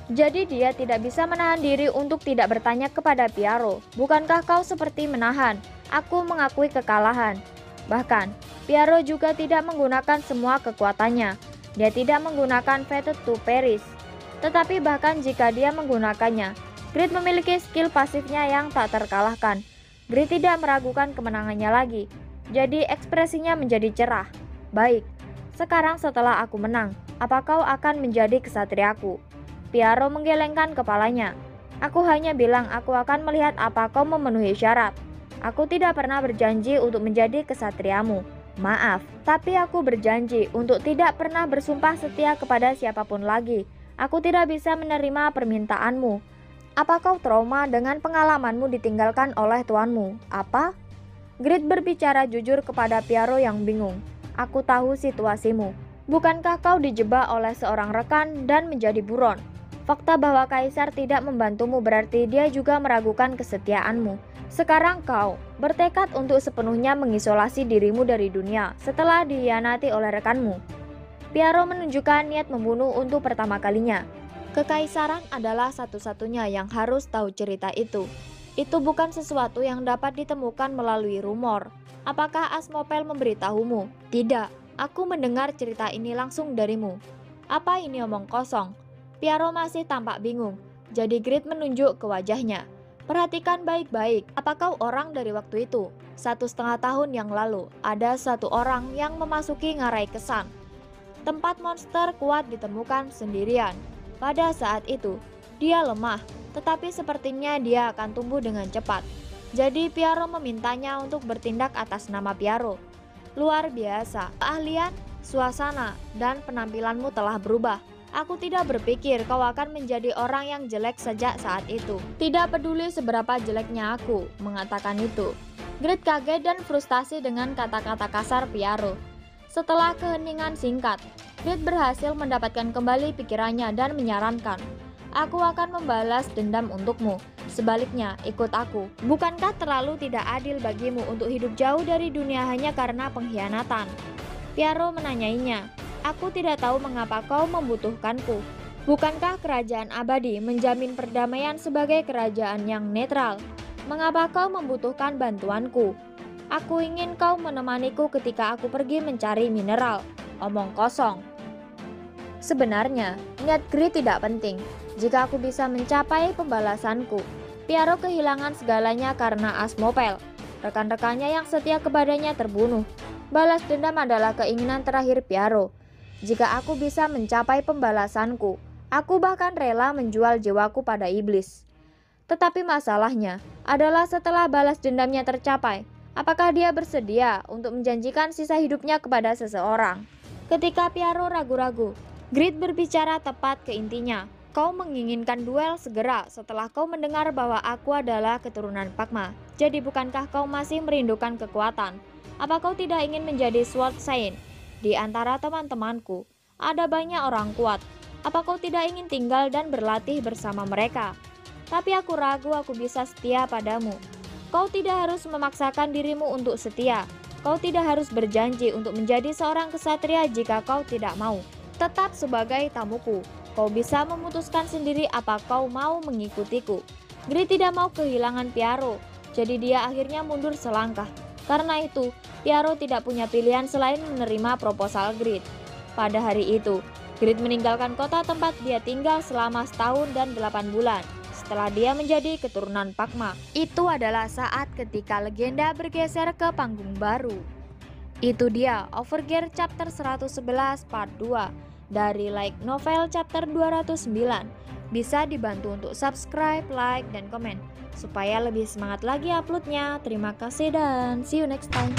Jadi dia tidak bisa menahan diri untuk tidak bertanya kepada Piaro, "Bukankah kau seperti menahan? Aku mengakui kekalahan." Bahkan, Piaro juga tidak menggunakan semua kekuatannya. Dia tidak menggunakan Fate to Paris. Tetapi bahkan jika dia menggunakannya, Grid memiliki skill pasifnya yang tak terkalahkan. Grid tidak meragukan kemenangannya lagi. Jadi ekspresinya menjadi cerah. "Baik, sekarang setelah aku menang, apa kau akan menjadi kesatriaku?" Piaro menggelengkan kepalanya. "Aku hanya bilang aku akan melihat apa kau memenuhi syarat. Aku tidak pernah berjanji untuk menjadi kesatriamu. Maaf, tapi aku berjanji untuk tidak pernah bersumpah setia kepada siapapun lagi. Aku tidak bisa menerima permintaanmu." "Apa kau trauma dengan pengalamanmu ditinggalkan oleh tuanmu?" "Apa?" Grid berbicara jujur kepada Piaro yang bingung. "Aku tahu situasimu. Bukankah kau dijebak oleh seorang rekan dan menjadi buron? Fakta bahwa Kaisar tidak membantumu berarti dia juga meragukan kesetiaanmu. Sekarang kau bertekad untuk sepenuhnya mengisolasi dirimu dari dunia setelah dihianati oleh rekanmu." Piaro menunjukkan niat membunuh untuk pertama kalinya. Kekaisaran adalah satu-satunya yang harus tahu cerita itu. Itu bukan sesuatu yang dapat ditemukan melalui rumor. "Apakah Asmopel memberitahumu?" "Tidak, aku mendengar cerita ini langsung darimu." "Apa ini omong kosong?" Piaro masih tampak bingung, jadi Grid menunjuk ke wajahnya. "Perhatikan baik-baik, apa kau orang dari waktu itu? Satu setengah tahun yang lalu, ada satu orang yang memasuki Ngarai Kesan. Tempat monster kuat ditemukan sendirian. Pada saat itu, dia lemah, tetapi sepertinya dia akan tumbuh dengan cepat. Jadi Piaro memintanya untuk bertindak atas nama Piaro. Luar biasa, keahlian, suasana, dan penampilanmu telah berubah. Aku tidak berpikir kau akan menjadi orang yang jelek sejak saat itu. Tidak peduli seberapa jeleknya aku mengatakan itu." Grid kaget dan frustasi dengan kata-kata kasar Piaro. Setelah keheningan singkat, Grid berhasil mendapatkan kembali pikirannya dan menyarankan, "Aku akan membalas dendam untukmu. Sebaliknya, ikut aku. Bukankah terlalu tidak adil bagimu untuk hidup jauh dari dunia hanya karena pengkhianatan?" Piaro menanyainya, "Aku tidak tahu mengapa kau membutuhkanku. Bukankah kerajaan abadi menjamin perdamaian sebagai kerajaan yang netral? Mengapa kau membutuhkan bantuanku?" "Aku ingin kau menemaniku ketika aku pergi mencari mineral." "Omong kosong." Sebenarnya, niat Grid tidak penting. Jika aku bisa mencapai pembalasanku, Piaro kehilangan segalanya karena Asmopel. Rekan-rekannya yang setia kepadanya terbunuh. Balas dendam adalah keinginan terakhir Piaro. Jika aku bisa mencapai pembalasanku, aku bahkan rela menjual jiwaku pada iblis. Tetapi masalahnya adalah setelah balas dendamnya tercapai, apakah dia bersedia untuk menjanjikan sisa hidupnya kepada seseorang? Ketika Piaro ragu-ragu, Grid berbicara tepat ke intinya. "Kau menginginkan duel segera setelah kau mendengar bahwa aku adalah keturunan Pakma. Jadi bukankah kau masih merindukan kekuatan? Apa kau tidak ingin menjadi Sword Saint? Di antara teman-temanku, ada banyak orang kuat. Apa kau tidak ingin tinggal dan berlatih bersama mereka? Tapi aku ragu aku bisa setia padamu. Kau tidak harus memaksakan dirimu untuk setia. Kau tidak harus berjanji untuk menjadi seorang kesatria jika kau tidak mau. Tetap sebagai tamuku. Kau bisa memutuskan sendiri apa kau mau mengikutiku." Grid tidak mau kehilangan Piaro, jadi dia akhirnya mundur selangkah. Karena itu, Piaro tidak punya pilihan selain menerima proposal Grid. Pada hari itu, Grid meninggalkan kota tempat dia tinggal selama setahun dan delapan bulan. Setelah dia menjadi keturunan Pakma, itu adalah saat ketika legenda bergeser ke panggung baru. Itu dia Overgear Chapter seratus sebelas Part dua dari Like Novel Chapter dua ratus sembilan. Bisa dibantu untuk subscribe, like, dan komen supaya lebih semangat lagi uploadnya. Terima kasih dan see you next time.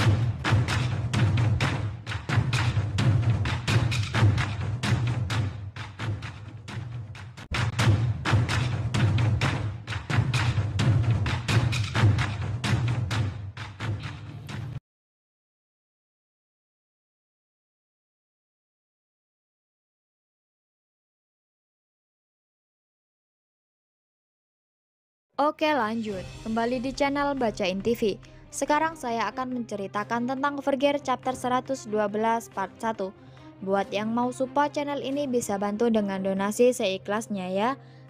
Oke, lanjut. Kembali di channel Bacain T V. Sekarang saya akan menceritakan tentang Overgear Chapter seratus dua belas Part satu. Buat yang mau support channel ini bisa bantu dengan donasi seikhlasnya ya.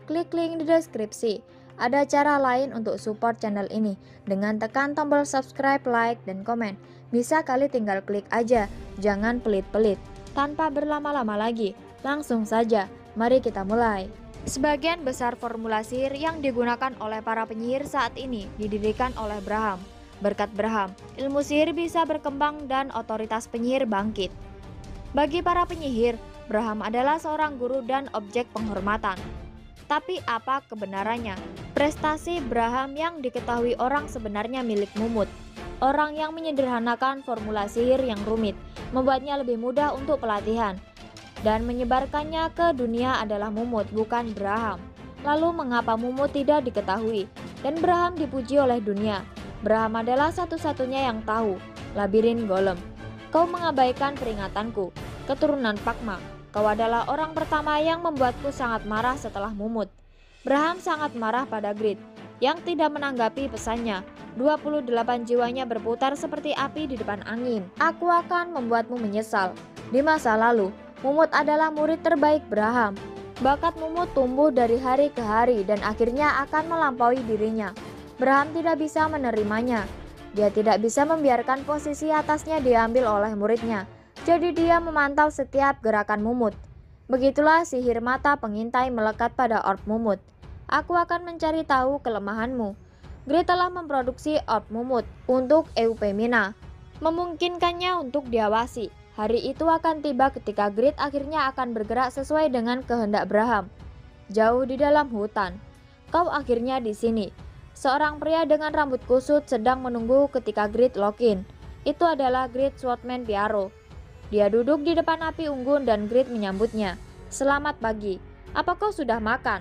klik link di deskripsi. Ada cara lain untuk support channel ini dengan tekan tombol subscribe, like, dan komen. Bisa kali tinggal klik aja, jangan pelit-pelit. Tanpa berlama-lama lagi, langsung saja, mari kita mulai. Sebagian besar formula sihir yang digunakan oleh para penyihir saat ini didirikan oleh Braham. Berkat Braham, ilmu sihir bisa berkembang dan otoritas penyihir bangkit. Bagi para penyihir, Braham adalah seorang guru dan objek penghormatan. Tapi apa kebenarannya? Prestasi Braham yang diketahui orang sebenarnya milik Mumut. Orang yang menyederhanakan formula sihir yang rumit, membuatnya lebih mudah untuk pelatihan. Dan menyebarkannya ke dunia adalah Mumut, bukan Braham. Lalu mengapa Mumut tidak diketahui? Dan Braham dipuji oleh dunia. Braham adalah satu-satunya yang tahu. Labirin Golem. Kau mengabaikan peringatanku, keturunan Pakma. Kau adalah orang pertama yang membuatku sangat marah setelah Mumut. Braham sangat marah pada Grid, yang tidak menanggapi pesannya. dua puluh delapan jiwanya berputar seperti api di depan angin. Aku akan membuatmu menyesal. Di masa lalu, Mumut adalah murid terbaik Braham. Bakat Mumut tumbuh dari hari ke hari dan akhirnya akan melampaui dirinya. Braham tidak bisa menerimanya. Dia tidak bisa membiarkan posisi atasnya diambil oleh muridnya. Jadi dia memantau setiap gerakan Mumut. Begitulah sihir mata pengintai melekat pada orb Mumut. Aku akan mencari tahu kelemahanmu. Grid telah memproduksi orb Mumut untuk Eupemina, memungkinkannya untuk diawasi. Hari itu akan tiba ketika Grid akhirnya akan bergerak sesuai dengan kehendak Braham. Jauh di dalam hutan, kau akhirnya di sini. Seorang pria dengan rambut kusut sedang menunggu ketika Grid login. Itu adalah Grid Swordman Piaro. Dia duduk di depan api unggun dan Grid menyambutnya. Selamat pagi, apa kau sudah makan?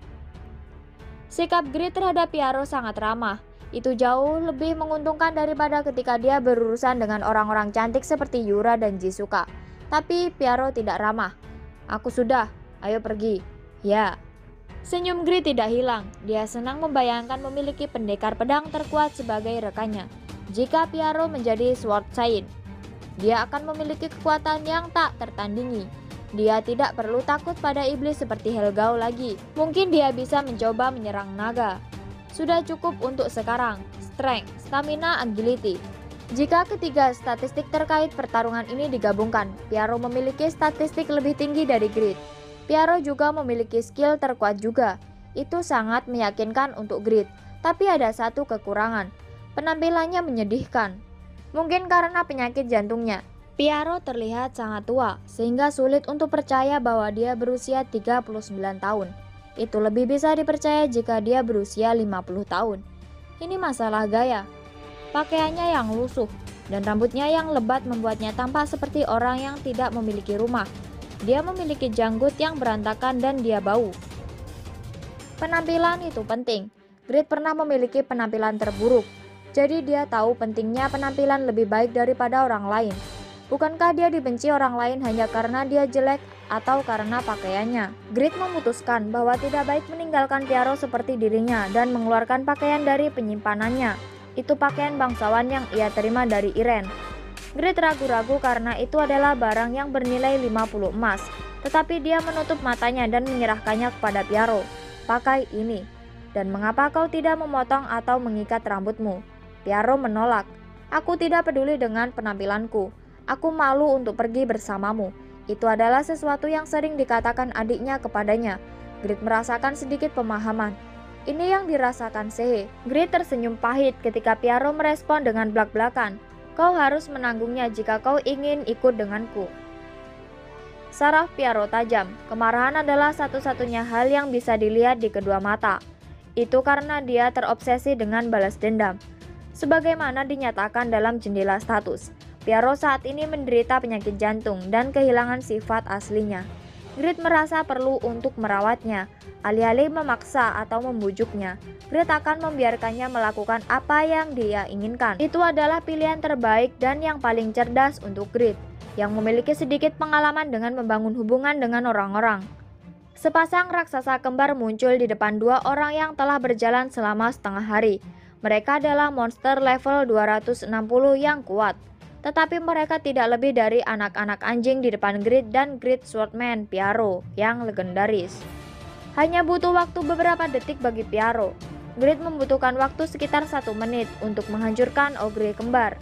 Sikap Grid terhadap Piaro sangat ramah. Itu jauh lebih menguntungkan daripada ketika dia berurusan dengan orang-orang cantik seperti Yura dan Jisuka. Tapi Piaro tidak ramah. Aku sudah, ayo pergi. Ya. Senyum Grid tidak hilang. Dia senang membayangkan memiliki pendekar pedang terkuat sebagai rekannya. Jika Piaro menjadi Sword Saint, dia akan memiliki kekuatan yang tak tertandingi. Dia tidak perlu takut pada iblis seperti Helgao lagi. Mungkin dia bisa mencoba menyerang naga. Sudah cukup untuk sekarang. Strength, Stamina, Agility. Jika ketiga statistik terkait pertarungan ini digabungkan, Piaro memiliki statistik lebih tinggi dari Grid. Piaro juga memiliki skill terkuat juga. Itu sangat meyakinkan untuk Grid. Tapi ada satu kekurangan. Penampilannya menyedihkan. Mungkin karena penyakit jantungnya, Piaro terlihat sangat tua, sehingga sulit untuk percaya bahwa dia berusia tiga puluh sembilan tahun. Itu lebih bisa dipercaya jika dia berusia lima puluh tahun. Ini masalah gaya. Pakaiannya yang lusuh, dan rambutnya yang lebat membuatnya tampak seperti orang yang tidak memiliki rumah. Dia memiliki janggut yang berantakan dan dia bau. Penampilan itu penting. Grid pernah memiliki penampilan terburuk. Jadi dia tahu pentingnya penampilan lebih baik daripada orang lain. Bukankah dia dibenci orang lain hanya karena dia jelek atau karena pakaiannya? Grid memutuskan bahwa tidak baik meninggalkan Piaro seperti dirinya dan mengeluarkan pakaian dari penyimpanannya. Itu pakaian bangsawan yang ia terima dari Iren. Grid ragu-ragu karena itu adalah barang yang bernilai lima puluh emas. Tetapi dia menutup matanya dan menyerahkannya kepada Piaro. Pakai ini. Dan mengapa kau tidak memotong atau mengikat rambutmu? Piaro menolak. Aku tidak peduli dengan penampilanku. Aku malu untuk pergi bersamamu. Itu adalah sesuatu yang sering dikatakan adiknya kepadanya. Grid merasakan sedikit pemahaman. Ini yang dirasakan Sehe. Grid tersenyum pahit ketika Piaro merespon dengan blak-blakan. Kau harus menanggungnya jika kau ingin ikut denganku. Saraf Piaro tajam. Kemarahan adalah satu-satunya hal yang bisa dilihat di kedua mata. Itu karena dia terobsesi dengan balas dendam. Sebagaimana dinyatakan dalam jendela status, Piaro saat ini menderita penyakit jantung dan kehilangan sifat aslinya. Grid merasa perlu untuk merawatnya, alih-alih memaksa atau membujuknya. Grid akan membiarkannya melakukan apa yang dia inginkan. Itu adalah pilihan terbaik dan yang paling cerdas untuk Grid, yang memiliki sedikit pengalaman dengan membangun hubungan dengan orang-orang. Sepasang raksasa kembar muncul di depan dua orang yang telah berjalan selama setengah hari. Mereka adalah monster level dua ratus enam puluh yang kuat. Tetapi mereka tidak lebih dari anak-anak anjing di depan Grid dan Grid Swordman Piaro yang legendaris. Hanya butuh waktu beberapa detik bagi Pyaro. Grid membutuhkan waktu sekitar satu menit untuk menghancurkan ogre kembar.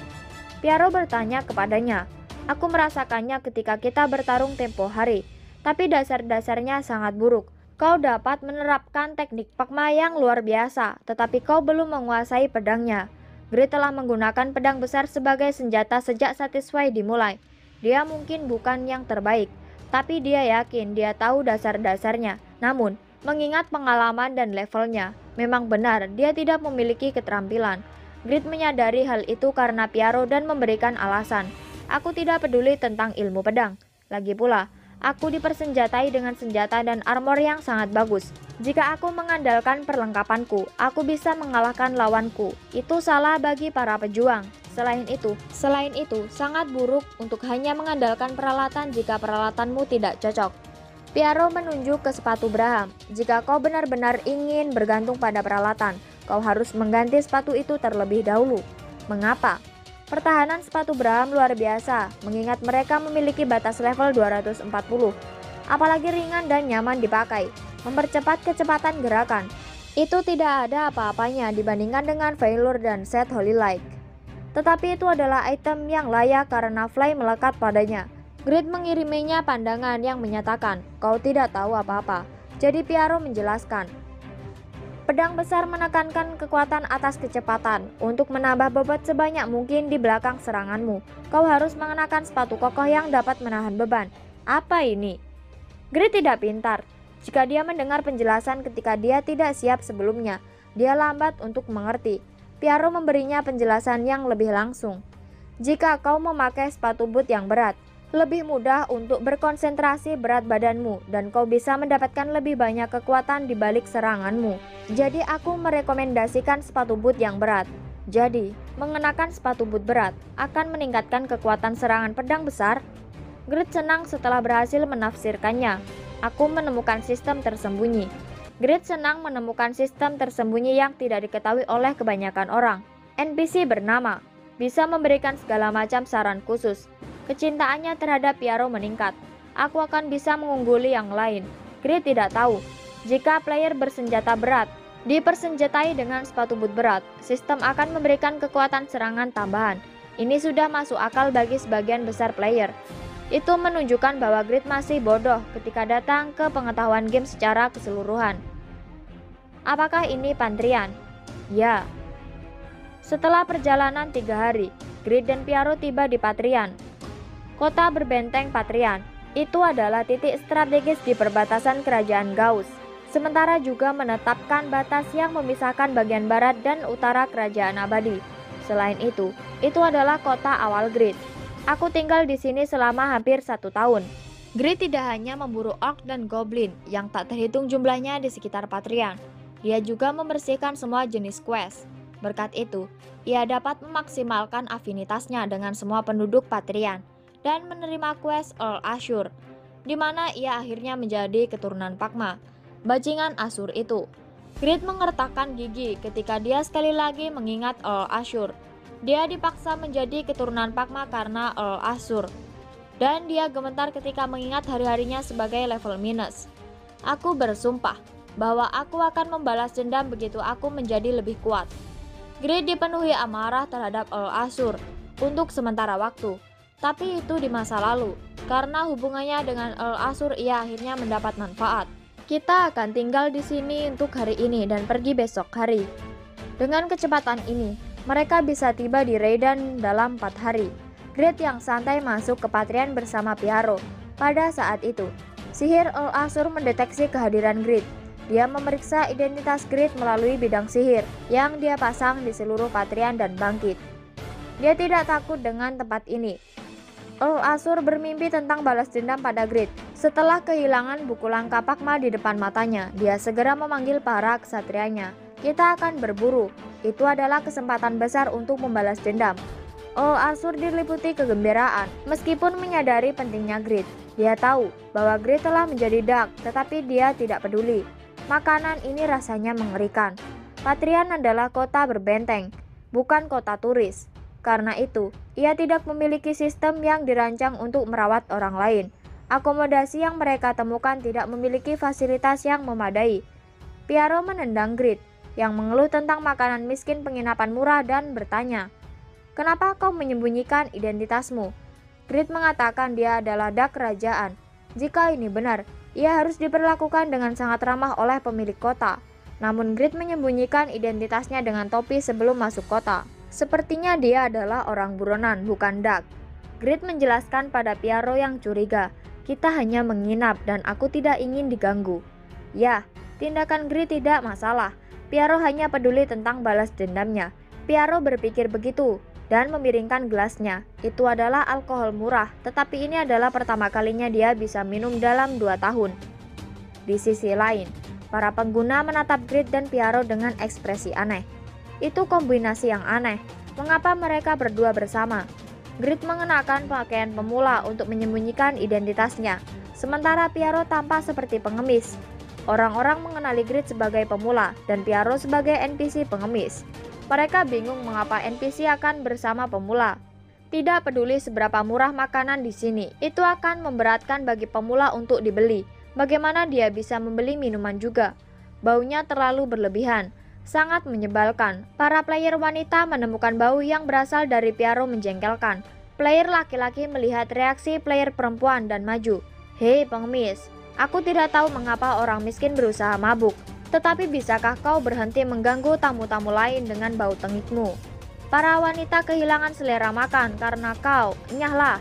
Pyaro bertanya kepadanya, "Aku merasakannya ketika kita bertarung tempo hari, tapi dasar-dasarnya sangat buruk. Kau dapat menerapkan teknik Pakma yang luar biasa, tetapi kau belum menguasai pedangnya." Grid telah menggunakan pedang besar sebagai senjata sejak Satisfy dimulai. Dia mungkin bukan yang terbaik, tapi dia yakin dia tahu dasar-dasarnya. Namun, mengingat pengalaman dan levelnya, memang benar dia tidak memiliki keterampilan. Grid menyadari hal itu karena Pyaro dan memberikan alasan, "Aku tidak peduli tentang ilmu pedang. Lagi pula, aku dipersenjatai dengan senjata dan armor yang sangat bagus. Jika aku mengandalkan perlengkapanku, aku bisa mengalahkan lawanku. Itu salah bagi para pejuang. Selain itu, selain itu sangat buruk untuk hanya mengandalkan peralatan jika peralatanmu tidak cocok." Pyaro menunjuk ke sepatu Braham. "Jika kau benar-benar ingin bergantung pada peralatan, kau harus mengganti sepatu itu terlebih dahulu." "Mengapa?" Pertahanan sepatu Braham luar biasa, mengingat mereka memiliki batas level dua ratus empat puluh. Apalagi ringan dan nyaman dipakai, mempercepat kecepatan gerakan. Itu tidak ada apa-apanya dibandingkan dengan Veilure dan Set Holy Light. Tetapi itu adalah item yang layak karena Fly melekat padanya. Grid mengiriminya pandangan yang menyatakan, "Kau tidak tahu apa-apa." Jadi Pyaro menjelaskan, "Pedang besar menekankan kekuatan atas kecepatan. Untuk menambah bobot sebanyak mungkin di belakang seranganmu, kau harus mengenakan sepatu kokoh yang dapat menahan beban." "Apa ini?" Grid tidak pintar. Jika dia mendengar penjelasan ketika dia tidak siap sebelumnya, dia lambat untuk mengerti. Pyaro memberinya penjelasan yang lebih langsung. "Jika kau memakai sepatu boot yang berat, lebih mudah untuk berkonsentrasi berat badanmu dan kau bisa mendapatkan lebih banyak kekuatan di balik seranganmu. Jadi aku merekomendasikan sepatu boot yang berat. Jadi, mengenakan sepatu boot berat akan meningkatkan kekuatan serangan pedang besar." Grid senang setelah berhasil menafsirkannya. "Aku menemukan sistem tersembunyi." Grid senang menemukan sistem tersembunyi yang tidak diketahui oleh kebanyakan orang. N P C bernama bisa memberikan segala macam saran khusus. Kecintaannya terhadap Pyaro meningkat. "Aku akan bisa mengungguli yang lain." Grid tidak tahu, jika player bersenjata berat dipersenjatai dengan sepatu boot berat, sistem akan memberikan kekuatan serangan tambahan. Ini sudah masuk akal bagi sebagian besar player. Itu menunjukkan bahwa Grid masih bodoh ketika datang ke pengetahuan game secara keseluruhan. Apakah ini Pantrian? Ya. Setelah perjalanan tiga hari, Grid dan Pyaro tiba di Patrian. Kota berbenteng Patrian itu adalah titik strategis di perbatasan kerajaan Gauss, sementara juga menetapkan batas yang memisahkan bagian barat dan utara kerajaan abadi. Selain itu, itu adalah kota awal Grid. Aku tinggal di sini selama hampir satu tahun. Grid tidak hanya memburu orc dan goblin yang tak terhitung jumlahnya di sekitar Patrian. Dia juga membersihkan semua jenis quest. Berkat itu, ia dapat memaksimalkan afinitasnya dengan semua penduduk Patrian dan menerima quest Earl Ashur, di mana ia akhirnya menjadi keturunan Pakma, bajingan Asur itu. Grid mengertakkan gigi ketika dia sekali lagi mengingat Earl Ashur. Dia dipaksa menjadi keturunan Pakma karena Earl Ashur, dan dia gemetar ketika mengingat hari-harinya sebagai level minus. "Aku bersumpah bahwa aku akan membalas dendam begitu aku menjadi lebih kuat." Grid dipenuhi amarah terhadap Earl Ashur untuk sementara waktu. Tapi itu di masa lalu, karena hubungannya dengan Earl Ashur ia akhirnya mendapat manfaat. "Kita akan tinggal di sini untuk hari ini dan pergi besok hari." Dengan kecepatan ini, mereka bisa tiba di Raidan dalam empat hari. Grid yang santai masuk ke Patrian bersama Pyaro. Pada saat itu, sihir Earl Ashur mendeteksi kehadiran Grid. Dia memeriksa identitas Grid melalui bidang sihir yang dia pasang di seluruh Patrian dan bangkit. Dia tidak takut dengan tempat ini. Earl Ashur bermimpi tentang balas dendam pada Grid. Setelah kehilangan buku langkah Pakma di depan matanya, dia segera memanggil para kesatrianya. "Kita akan berburu. Itu adalah kesempatan besar untuk membalas dendam." Earl Ashur diliputi kegembiraan, meskipun menyadari pentingnya Grid. Dia tahu bahwa Grid telah menjadi dark, tetapi dia tidak peduli. Makanan ini rasanya mengerikan. Patrian adalah kota berbenteng, bukan kota turis. Karena itu, ia tidak memiliki sistem yang dirancang untuk merawat orang lain. Akomodasi yang mereka temukan tidak memiliki fasilitas yang memadai. Piaro menendang Grit yang mengeluh tentang makanan miskin penginapan murah dan bertanya, "Kenapa kau menyembunyikan identitasmu?" Grit mengatakan dia adalah dak kerajaan. Jika ini benar, ia harus diperlakukan dengan sangat ramah oleh pemilik kota. Namun Grit menyembunyikan identitasnya dengan topi sebelum masuk kota. Sepertinya dia adalah orang buronan, bukan dak. Grit menjelaskan pada Piaro yang curiga, "Kita hanya menginap dan aku tidak ingin diganggu." Ya, tindakan Grit tidak masalah. Piaro hanya peduli tentang balas dendamnya. Piaro berpikir begitu dan memiringkan gelasnya. Itu adalah alkohol murah, tetapi ini adalah pertama kalinya dia bisa minum dalam dua tahun. Di sisi lain, para pengguna menatap Grit dan Piaro dengan ekspresi aneh. Itu kombinasi yang aneh. Mengapa mereka berdua bersama? Grit mengenakan pakaian pemula untuk menyembunyikan identitasnya, sementara Piaro tampak seperti pengemis. Orang-orang mengenali Grit sebagai pemula dan Piaro sebagai N P C pengemis. Mereka bingung mengapa N P C akan bersama pemula. Tidak peduli seberapa murah makanan di sini, itu akan memberatkan bagi pemula untuk dibeli. Bagaimana dia bisa membeli minuman juga? Baunya terlalu berlebihan, sangat menyebalkan. Para player wanita menemukan bau yang berasal dari Piaro menjengkelkan. Player laki-laki melihat reaksi player perempuan dan maju. "Hei pengemis, aku tidak tahu mengapa orang miskin berusaha mabuk. Tetapi bisakah kau berhenti mengganggu tamu-tamu lain dengan bau tengikmu? Para wanita kehilangan selera makan karena kau, enyahlah."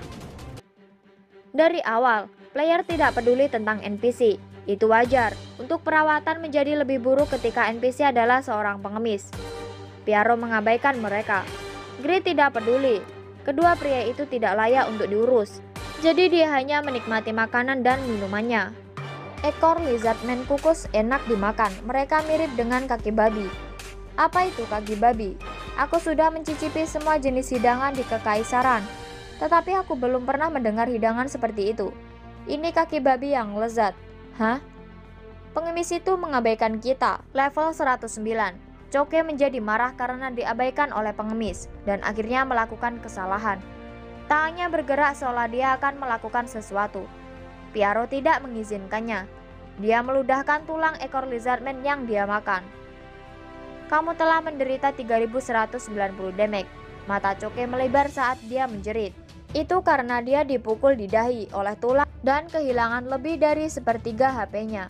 Dari awal, player tidak peduli tentang N P C. Itu wajar, untuk perawatan menjadi lebih buruk ketika N P C adalah seorang pengemis. Piaro mengabaikan mereka. Grit tidak peduli. Kedua pria itu tidak layak untuk diurus. Jadi dia hanya menikmati makanan dan minumannya. Ekor lizardman kukus enak dimakan. Mereka mirip dengan kaki babi. Apa itu kaki babi? Aku sudah mencicipi semua jenis hidangan di kekaisaran, tetapi aku belum pernah mendengar hidangan seperti itu. Ini kaki babi yang lezat. Hah? Pengemis itu mengabaikan kita. Level seratus sembilan. Choke menjadi marah karena diabaikan oleh pengemis dan akhirnya melakukan kesalahan. Tangannya bergerak seolah dia akan melakukan sesuatu. Piaro tidak mengizinkannya. Dia meludahkan tulang ekor lizardman yang dia makan. "Kamu telah menderita tiga ribu seratus sembilan puluh damage." Mata Choke melebar saat dia menjerit. Itu karena dia dipukul di dahi oleh tulang dan kehilangan lebih dari sepertiga H P-nya.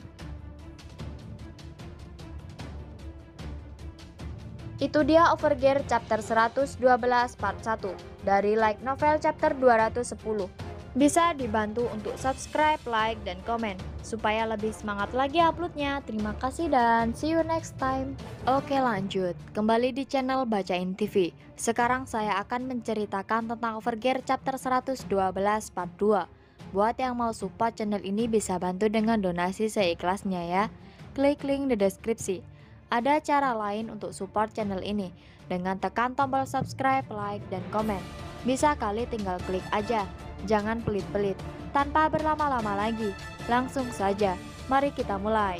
Itu dia Overgear chapter seratus dua belas part satu dari Light Novel chapter dua ratus sepuluh. Bisa dibantu untuk subscribe, like, dan komen supaya lebih semangat lagi uploadnya. Terima kasih dan see you next time. Oke lanjut, kembali di channel Bacain T V. Sekarang saya akan menceritakan tentang Overgear chapter seratus dua belas part dua. Buat yang mau support channel ini bisa bantu dengan donasi seikhlasnya ya. Klik link di deskripsi. Ada cara lain untuk support channel ini dengan tekan tombol subscribe, like, dan komen. Bisa kali tinggal klik aja, jangan pelit-pelit. Tanpa berlama-lama lagi, langsung saja, mari kita mulai.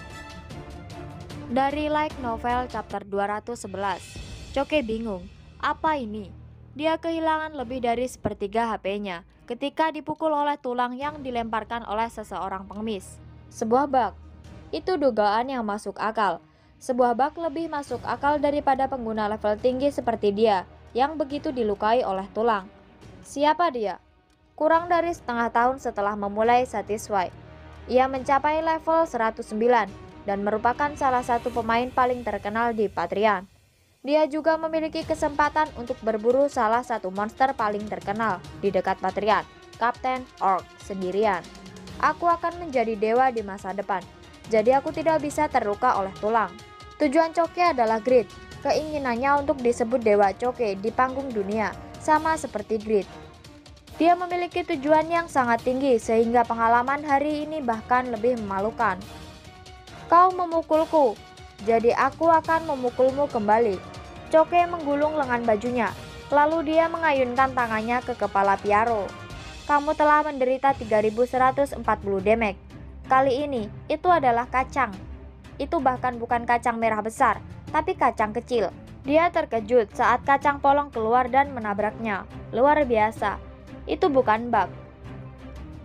Dari Light Novel chapter dua ratus sebelas, Choke bingung, apa ini? Dia kehilangan lebih dari sepertiga H P-nya ketika dipukul oleh tulang yang dilemparkan oleh seseorang pengemis. Sebuah bug, itu dugaan yang masuk akal. Sebuah bug lebih masuk akal daripada pengguna level tinggi seperti dia yang begitu dilukai oleh tulang. Siapa dia? Kurang dari setengah tahun setelah memulai Satisfy, ia mencapai level seratus sembilan dan merupakan salah satu pemain paling terkenal di Patrian. Dia juga memiliki kesempatan untuk berburu salah satu monster paling terkenal di dekat Patrian, Kapten Orc sendirian. Aku akan menjadi dewa di masa depan, jadi aku tidak bisa terluka oleh tulang. Tujuan Choke adalah Grit. Keinginannya untuk disebut Dewa Choke di panggung dunia, sama seperti Grit. Dia memiliki tujuan yang sangat tinggi sehingga pengalaman hari ini bahkan lebih memalukan. "Kau memukulku, jadi aku akan memukulmu kembali." Choke menggulung lengan bajunya, lalu dia mengayunkan tangannya ke kepala Piaro. "Kamu telah menderita tiga ribu seratus empat puluh damage. Kali ini, itu adalah kacang. Itu bahkan bukan kacang merah besar, tapi kacang kecil." Dia terkejut saat kacang polong keluar dan menabraknya. Luar biasa. Itu bukan bug.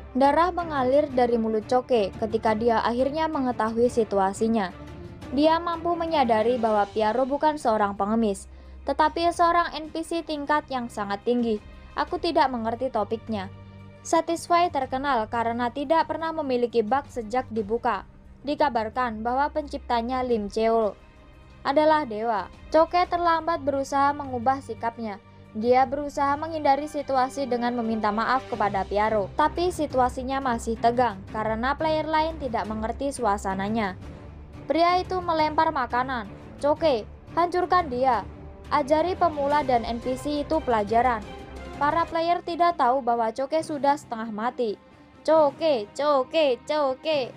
Darah mengalir dari mulut Choke ketika dia akhirnya mengetahui situasinya. Dia mampu menyadari bahwa Pyaro bukan seorang pengemis, tetapi seorang N P C tingkat yang sangat tinggi. Aku tidak mengerti topiknya. Satisfy terkenal karena tidak pernah memiliki bug sejak dibuka. Dikabarkan bahwa penciptanya Lim Cheol adalah dewa. Choke terlambat berusaha mengubah sikapnya. Dia berusaha menghindari situasi dengan meminta maaf kepada Pyaro, tapi situasinya masih tegang karena player lain tidak mengerti suasananya. Pria itu melempar makanan. Choke, hancurkan dia. Ajari pemula dan N P C itu pelajaran. Para player tidak tahu bahwa Choke sudah setengah mati. Choke, Choke, Choke.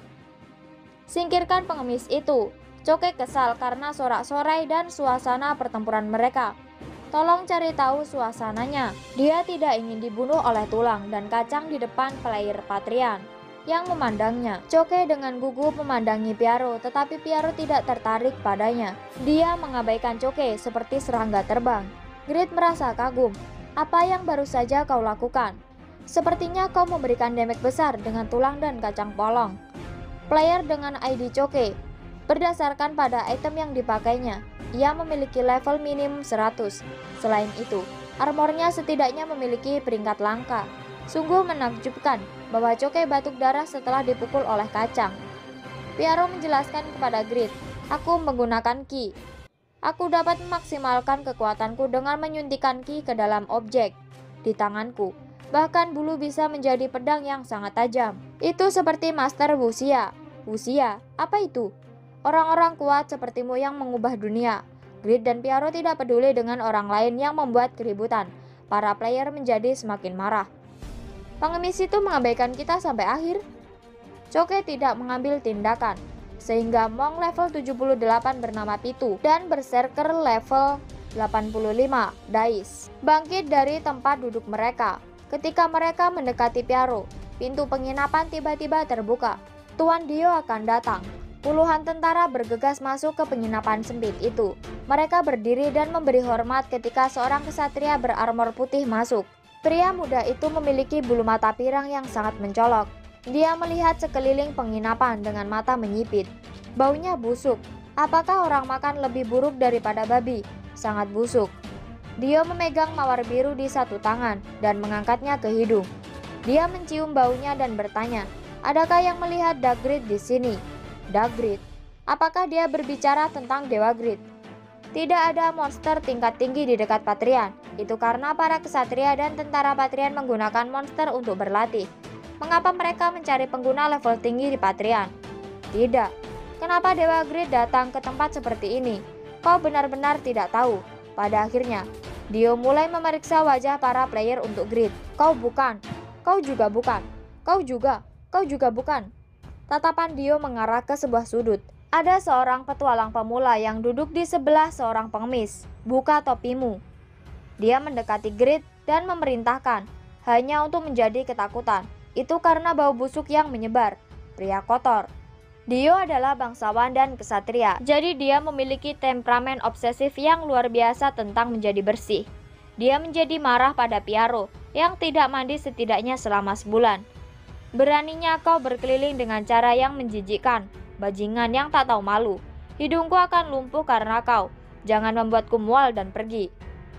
Singkirkan pengemis itu. Choke kesal karena sorak-sorai dan suasana pertempuran mereka. Tolong cari tahu suasananya. Dia tidak ingin dibunuh oleh tulang dan kacang di depan player Patrian yang memandangnya. Choke dengan gugup memandangi Pyaro, tetapi Pyaro tidak tertarik padanya. Dia mengabaikan Choke seperti serangga terbang. Grid merasa kagum. Apa yang baru saja kau lakukan? Sepertinya kau memberikan damage besar dengan tulang dan kacang polong. Player dengan I D Choke. Berdasarkan pada item yang dipakainya, ia memiliki level minimum seratus. Selain itu, armornya setidaknya memiliki peringkat langka. Sungguh menakjubkan bahwa Choke batuk darah setelah dipukul oleh kacang. Pyaro menjelaskan kepada Grid, aku menggunakan ki. Aku dapat memaksimalkan kekuatanku dengan menyuntikkan ki ke dalam objek di tanganku. Bahkan bulu bisa menjadi pedang yang sangat tajam. Itu seperti Master Wuxia. Wuxia, apa itu? Orang-orang kuat sepertimu yang mengubah dunia. Grid dan Pyaro tidak peduli dengan orang lain yang membuat keributan. Para player menjadi semakin marah. Pengemis itu mengabaikan kita sampai akhir. Choke tidak mengambil tindakan, sehingga Monk level tujuh puluh delapan bernama Pitu dan Berserker level delapan puluh lima Dais bangkit dari tempat duduk mereka. Ketika mereka mendekati Pyaro, pintu penginapan tiba-tiba terbuka. Tuan Dio akan datang. Puluhan tentara bergegas masuk ke penginapan sempit itu. Mereka berdiri dan memberi hormat ketika seorang kesatria berarmor putih masuk. Pria muda itu memiliki bulu mata pirang yang sangat mencolok. Dia melihat sekeliling penginapan dengan mata menyipit. Baunya busuk. Apakah orang makan lebih buruk daripada babi? Sangat busuk. Dia memegang mawar biru di satu tangan dan mengangkatnya ke hidung. Dia mencium baunya dan bertanya, adakah yang melihat Dark Grid di sini? Dark Grid. Apakah dia berbicara tentang Dewa Grid? Tidak ada monster tingkat tinggi di dekat Patrian. Itu karena para kesatria dan tentara Patrian menggunakan monster untuk berlatih. Mengapa mereka mencari pengguna level tinggi di Patrian? Tidak. Kenapa Dewa Grid datang ke tempat seperti ini? Kau benar-benar tidak tahu. Pada akhirnya, Dio mulai memeriksa wajah para player untuk Grid. Kau bukan. Kau juga bukan. Kau juga. Kau juga bukan. Tatapan Dio mengarah ke sebuah sudut. Ada seorang petualang pemula yang duduk di sebelah seorang pengemis. Buka topimu. Dia mendekati Grid dan memerintahkan, hanya untuk menjadi ketakutan. Itu karena bau busuk yang menyebar. Pria kotor. Dio adalah bangsawan dan kesatria, jadi dia memiliki temperamen obsesif yang luar biasa tentang menjadi bersih. Dia menjadi marah pada Pyaro yang tidak mandi setidaknya selama sebulan. Beraninya kau berkeliling dengan cara yang menjijikkan, bajingan yang tak tahu malu. Hidungku akan lumpuh karena kau. Jangan membuatku mual dan pergi.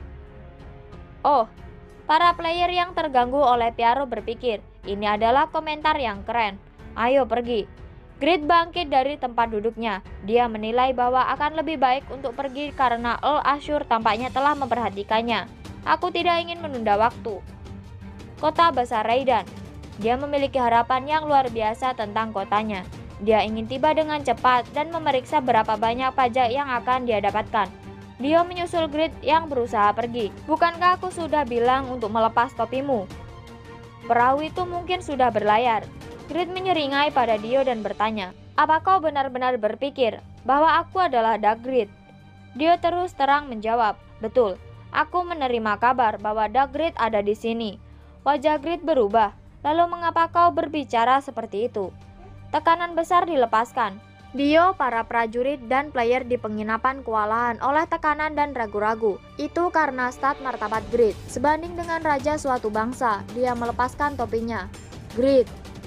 Oh, para player yang terganggu oleh Pyaro berpikir, ini adalah komentar yang keren. Ayo pergi. Grid bangkit dari tempat duduknya. Dia menilai bahwa akan lebih baik untuk pergi karena Earl Ashur tampaknya telah memperhatikannya. Aku tidak ingin menunda waktu. Kota besar Raidan. Dia memiliki harapan yang luar biasa tentang kotanya. Dia ingin tiba dengan cepat dan memeriksa berapa banyak pajak yang akan dia dapatkan. Dia menyusul Grid yang berusaha pergi. Bukankah aku sudah bilang untuk melepas topimu? Perahu itu mungkin sudah berlayar. Grid menyeringai pada Dio dan bertanya, apa kau benar-benar berpikir bahwa aku adalah Dark Grid? Dio terus terang menjawab, betul. Aku menerima kabar bahwa Dark Grid ada di sini. Wajah Grid berubah. Lalu mengapa kau berbicara seperti itu? Tekanan besar dilepaskan. Dio, para prajurit, dan player di penginapan kewalahan oleh tekanan dan ragu-ragu. Itu karena stat martabat Grid. Sebanding dengan raja suatu bangsa, dia melepaskan topinya. Grid,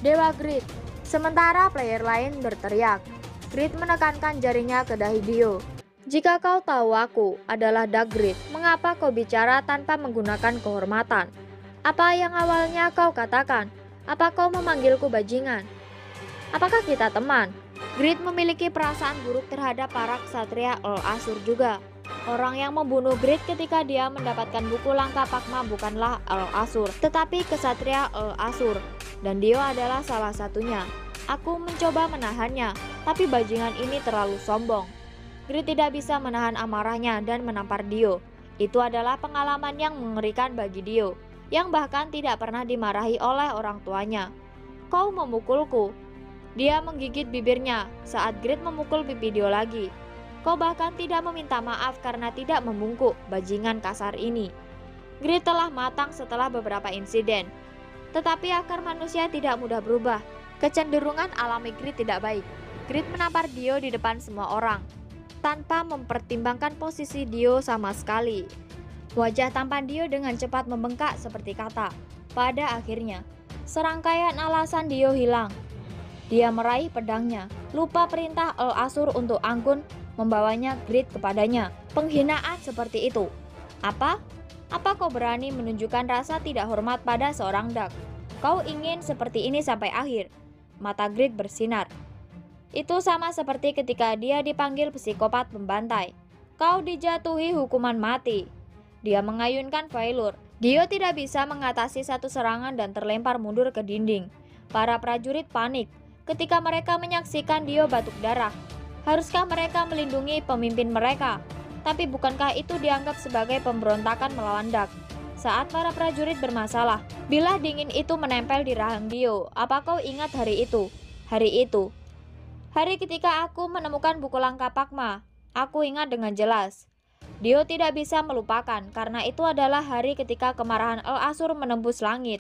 Dewa Grid. Sementara player lain berteriak. Grid menekankan jarinya ke dahi Dio. Jika kau tahu aku adalah Dark Grid, mengapa kau bicara tanpa menggunakan kehormatan? Apa yang awalnya kau katakan? Apa kau memanggilku bajingan? Apakah kita teman? Grid memiliki perasaan buruk terhadap para ksatria El Asur juga. Orang yang membunuh Grid ketika dia mendapatkan buku langkah Pakma bukanlah El Asur, tetapi ksatria El Asur. Dan Dio adalah salah satunya. Aku mencoba menahannya, tapi bajingan ini terlalu sombong. Grid tidak bisa menahan amarahnya dan menampar Dio. Itu adalah pengalaman yang mengerikan bagi Dio, yang bahkan tidak pernah dimarahi oleh orang tuanya. Kau memukulku. Dia menggigit bibirnya saat Grid memukul pipi Dio lagi. Kau bahkan tidak meminta maaf karena tidak membungkuk, bajingan kasar ini. Grid telah matang setelah beberapa insiden. Tetapi akar manusia tidak mudah berubah. Kecenderungan alami Grid tidak baik. Grid menampar Dio di depan semua orang, tanpa mempertimbangkan posisi Dio sama sekali. Wajah tampan Dio dengan cepat membengkak seperti kata. Pada akhirnya, serangkaian alasan Dio hilang. Dia meraih pedangnya, lupa perintah El Asur untuk anggun, membawanya Grid kepadanya. Penghinaan seperti itu. Apa? Apa kau berani menunjukkan rasa tidak hormat pada seorang Dark? Kau ingin seperti ini sampai akhir? Mata Grid bersinar. Itu sama seperti ketika dia dipanggil psikopat pembantai. Kau dijatuhi hukuman mati. Dia mengayunkan Failur. Dio tidak bisa mengatasi satu serangan dan terlempar mundur ke dinding. Para prajurit panik ketika mereka menyaksikan Dio batuk darah. Haruskah mereka melindungi pemimpin mereka? Tapi bukankah itu dianggap sebagai pemberontakan melawan Dark? Saat para prajurit bermasalah, bilah dingin itu menempel di rahang Dio. Apa kau ingat hari itu? Hari itu Hari ketika aku menemukan buku langkah Pakma, aku ingat dengan jelas. Dio tidak bisa melupakan karena itu adalah hari ketika kemarahan El Asur menembus langit.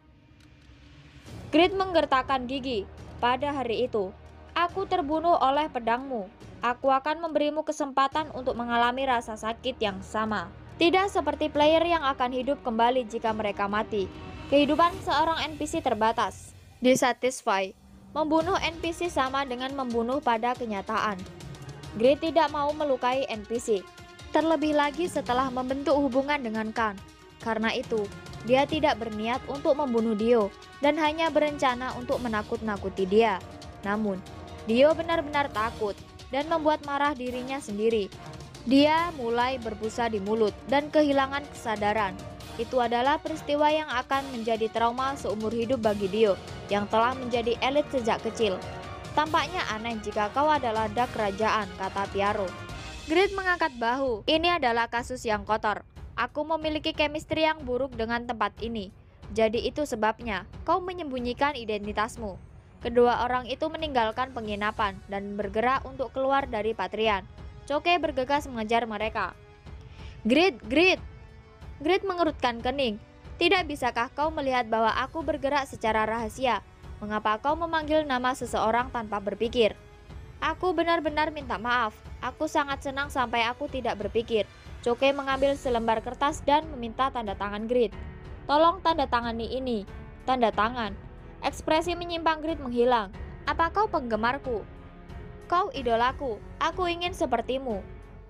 Grid menggertakkan gigi. Pada hari itu, aku terbunuh oleh pedangmu. Aku akan memberimu kesempatan untuk mengalami rasa sakit yang sama. Tidak seperti player yang akan hidup kembali jika mereka mati. Kehidupan seorang N P C terbatas. Dissatisfy. Membunuh N P C sama dengan membunuh pada kenyataan. Grid tidak mau melukai N P C, terlebih lagi setelah membentuk hubungan dengan Khan. Karena itu, dia tidak berniat untuk membunuh Dio dan hanya berencana untuk menakut-nakuti dia. Namun, Dio benar-benar takut dan membuat marah dirinya sendiri. Dia mulai berbusa di mulut dan kehilangan kesadaran. Itu adalah peristiwa yang akan menjadi trauma seumur hidup bagi Dio yang telah menjadi elit sejak kecil. Tampaknya aneh jika kau adalah Dark kerajaan, kata Piaro. Grid mengangkat bahu. Ini adalah kasus yang kotor. Aku memiliki chemistry yang buruk dengan tempat ini. Jadi itu sebabnya kau menyembunyikan identitasmu. Kedua orang itu meninggalkan penginapan dan bergerak untuk keluar dari Patrian. Coke bergegas mengejar mereka. Grid, Grid. Grid mengerutkan kening. Tidak bisakah kau melihat bahwa aku bergerak secara rahasia? Mengapa kau memanggil nama seseorang tanpa berpikir? Aku benar-benar minta maaf. Aku sangat senang sampai aku tidak berpikir. Coke mengambil selembar kertas dan meminta tanda tangan Grid. Tolong tanda tangani ini. Tanda tangan. Ekspresi menyimpang Grid menghilang. Apa kau penggemarku? Kau idolaku. Aku ingin sepertimu.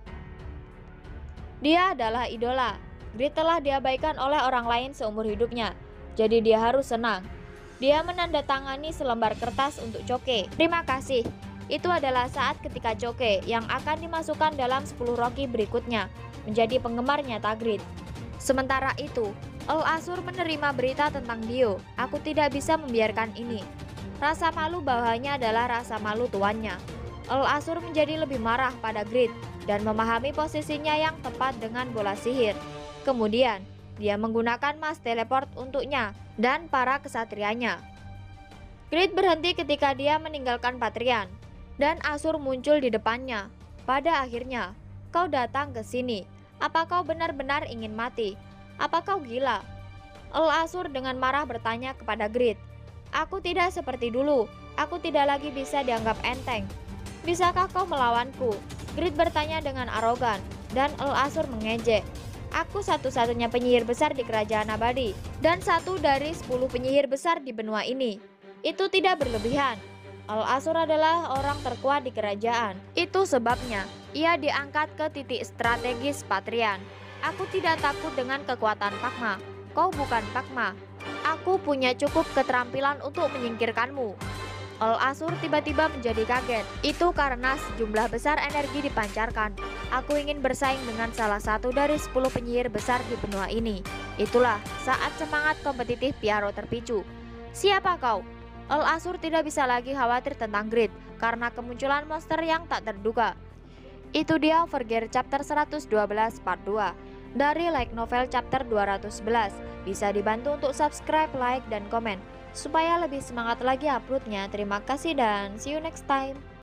Dia adalah idola. Grid telah diabaikan oleh orang lain seumur hidupnya. Jadi dia harus senang. Dia menandatangani selembar kertas untuk Coke. Terima kasih. Itu adalah saat ketika Coke yang akan dimasukkan dalam sepuluh Rocky berikutnya menjadi penggemar nyata Grid. Sementara itu, El Asur menerima berita tentang Dio. Aku tidak bisa membiarkan ini. Rasa malu bawahnya adalah rasa malu tuannya. El Asur menjadi lebih marah pada Grid dan memahami posisinya yang tepat dengan bola sihir. Kemudian, dia menggunakan mas teleport untuknya dan para kesatrianya. Grid berhenti ketika dia meninggalkan Patrian, dan Asur muncul di depannya. Pada akhirnya, kau datang ke sini. Apa kau benar-benar ingin mati? Apa kau gila? El Asur dengan marah bertanya kepada Grid. Aku tidak seperti dulu. Aku tidak lagi bisa dianggap enteng. Bisakah kau melawanku? Grid bertanya dengan arogan, dan El Asur mengejek. Aku satu-satunya penyihir besar di kerajaan abadi, dan satu dari sepuluh penyihir besar di benua ini. Itu tidak berlebihan. Al-Asur adalah orang terkuat di kerajaan. Itu sebabnya ia diangkat ke titik strategis Patrian. Aku tidak takut dengan kekuatan Pakma. Kau bukan Pakma. Aku punya cukup keterampilan untuk menyingkirkanmu. Al-Asur tiba-tiba menjadi kaget. Itu karena sejumlah besar energi dipancarkan. Aku ingin bersaing dengan salah satu dari sepuluh penyihir besar di benua ini. Itulah saat semangat kompetitif Pyaro terpicu. Siapa kau? Al-Asur tidak bisa lagi khawatir tentang Grid karena kemunculan monster yang tak terduga. Itu dia Overgear Chapter seratus dua belas Part dua dari Like Novel Chapter dua ratus sebelas. Bisa dibantu untuk subscribe, like, dan komen supaya lebih semangat lagi uploadnya. Terima kasih dan see you next time.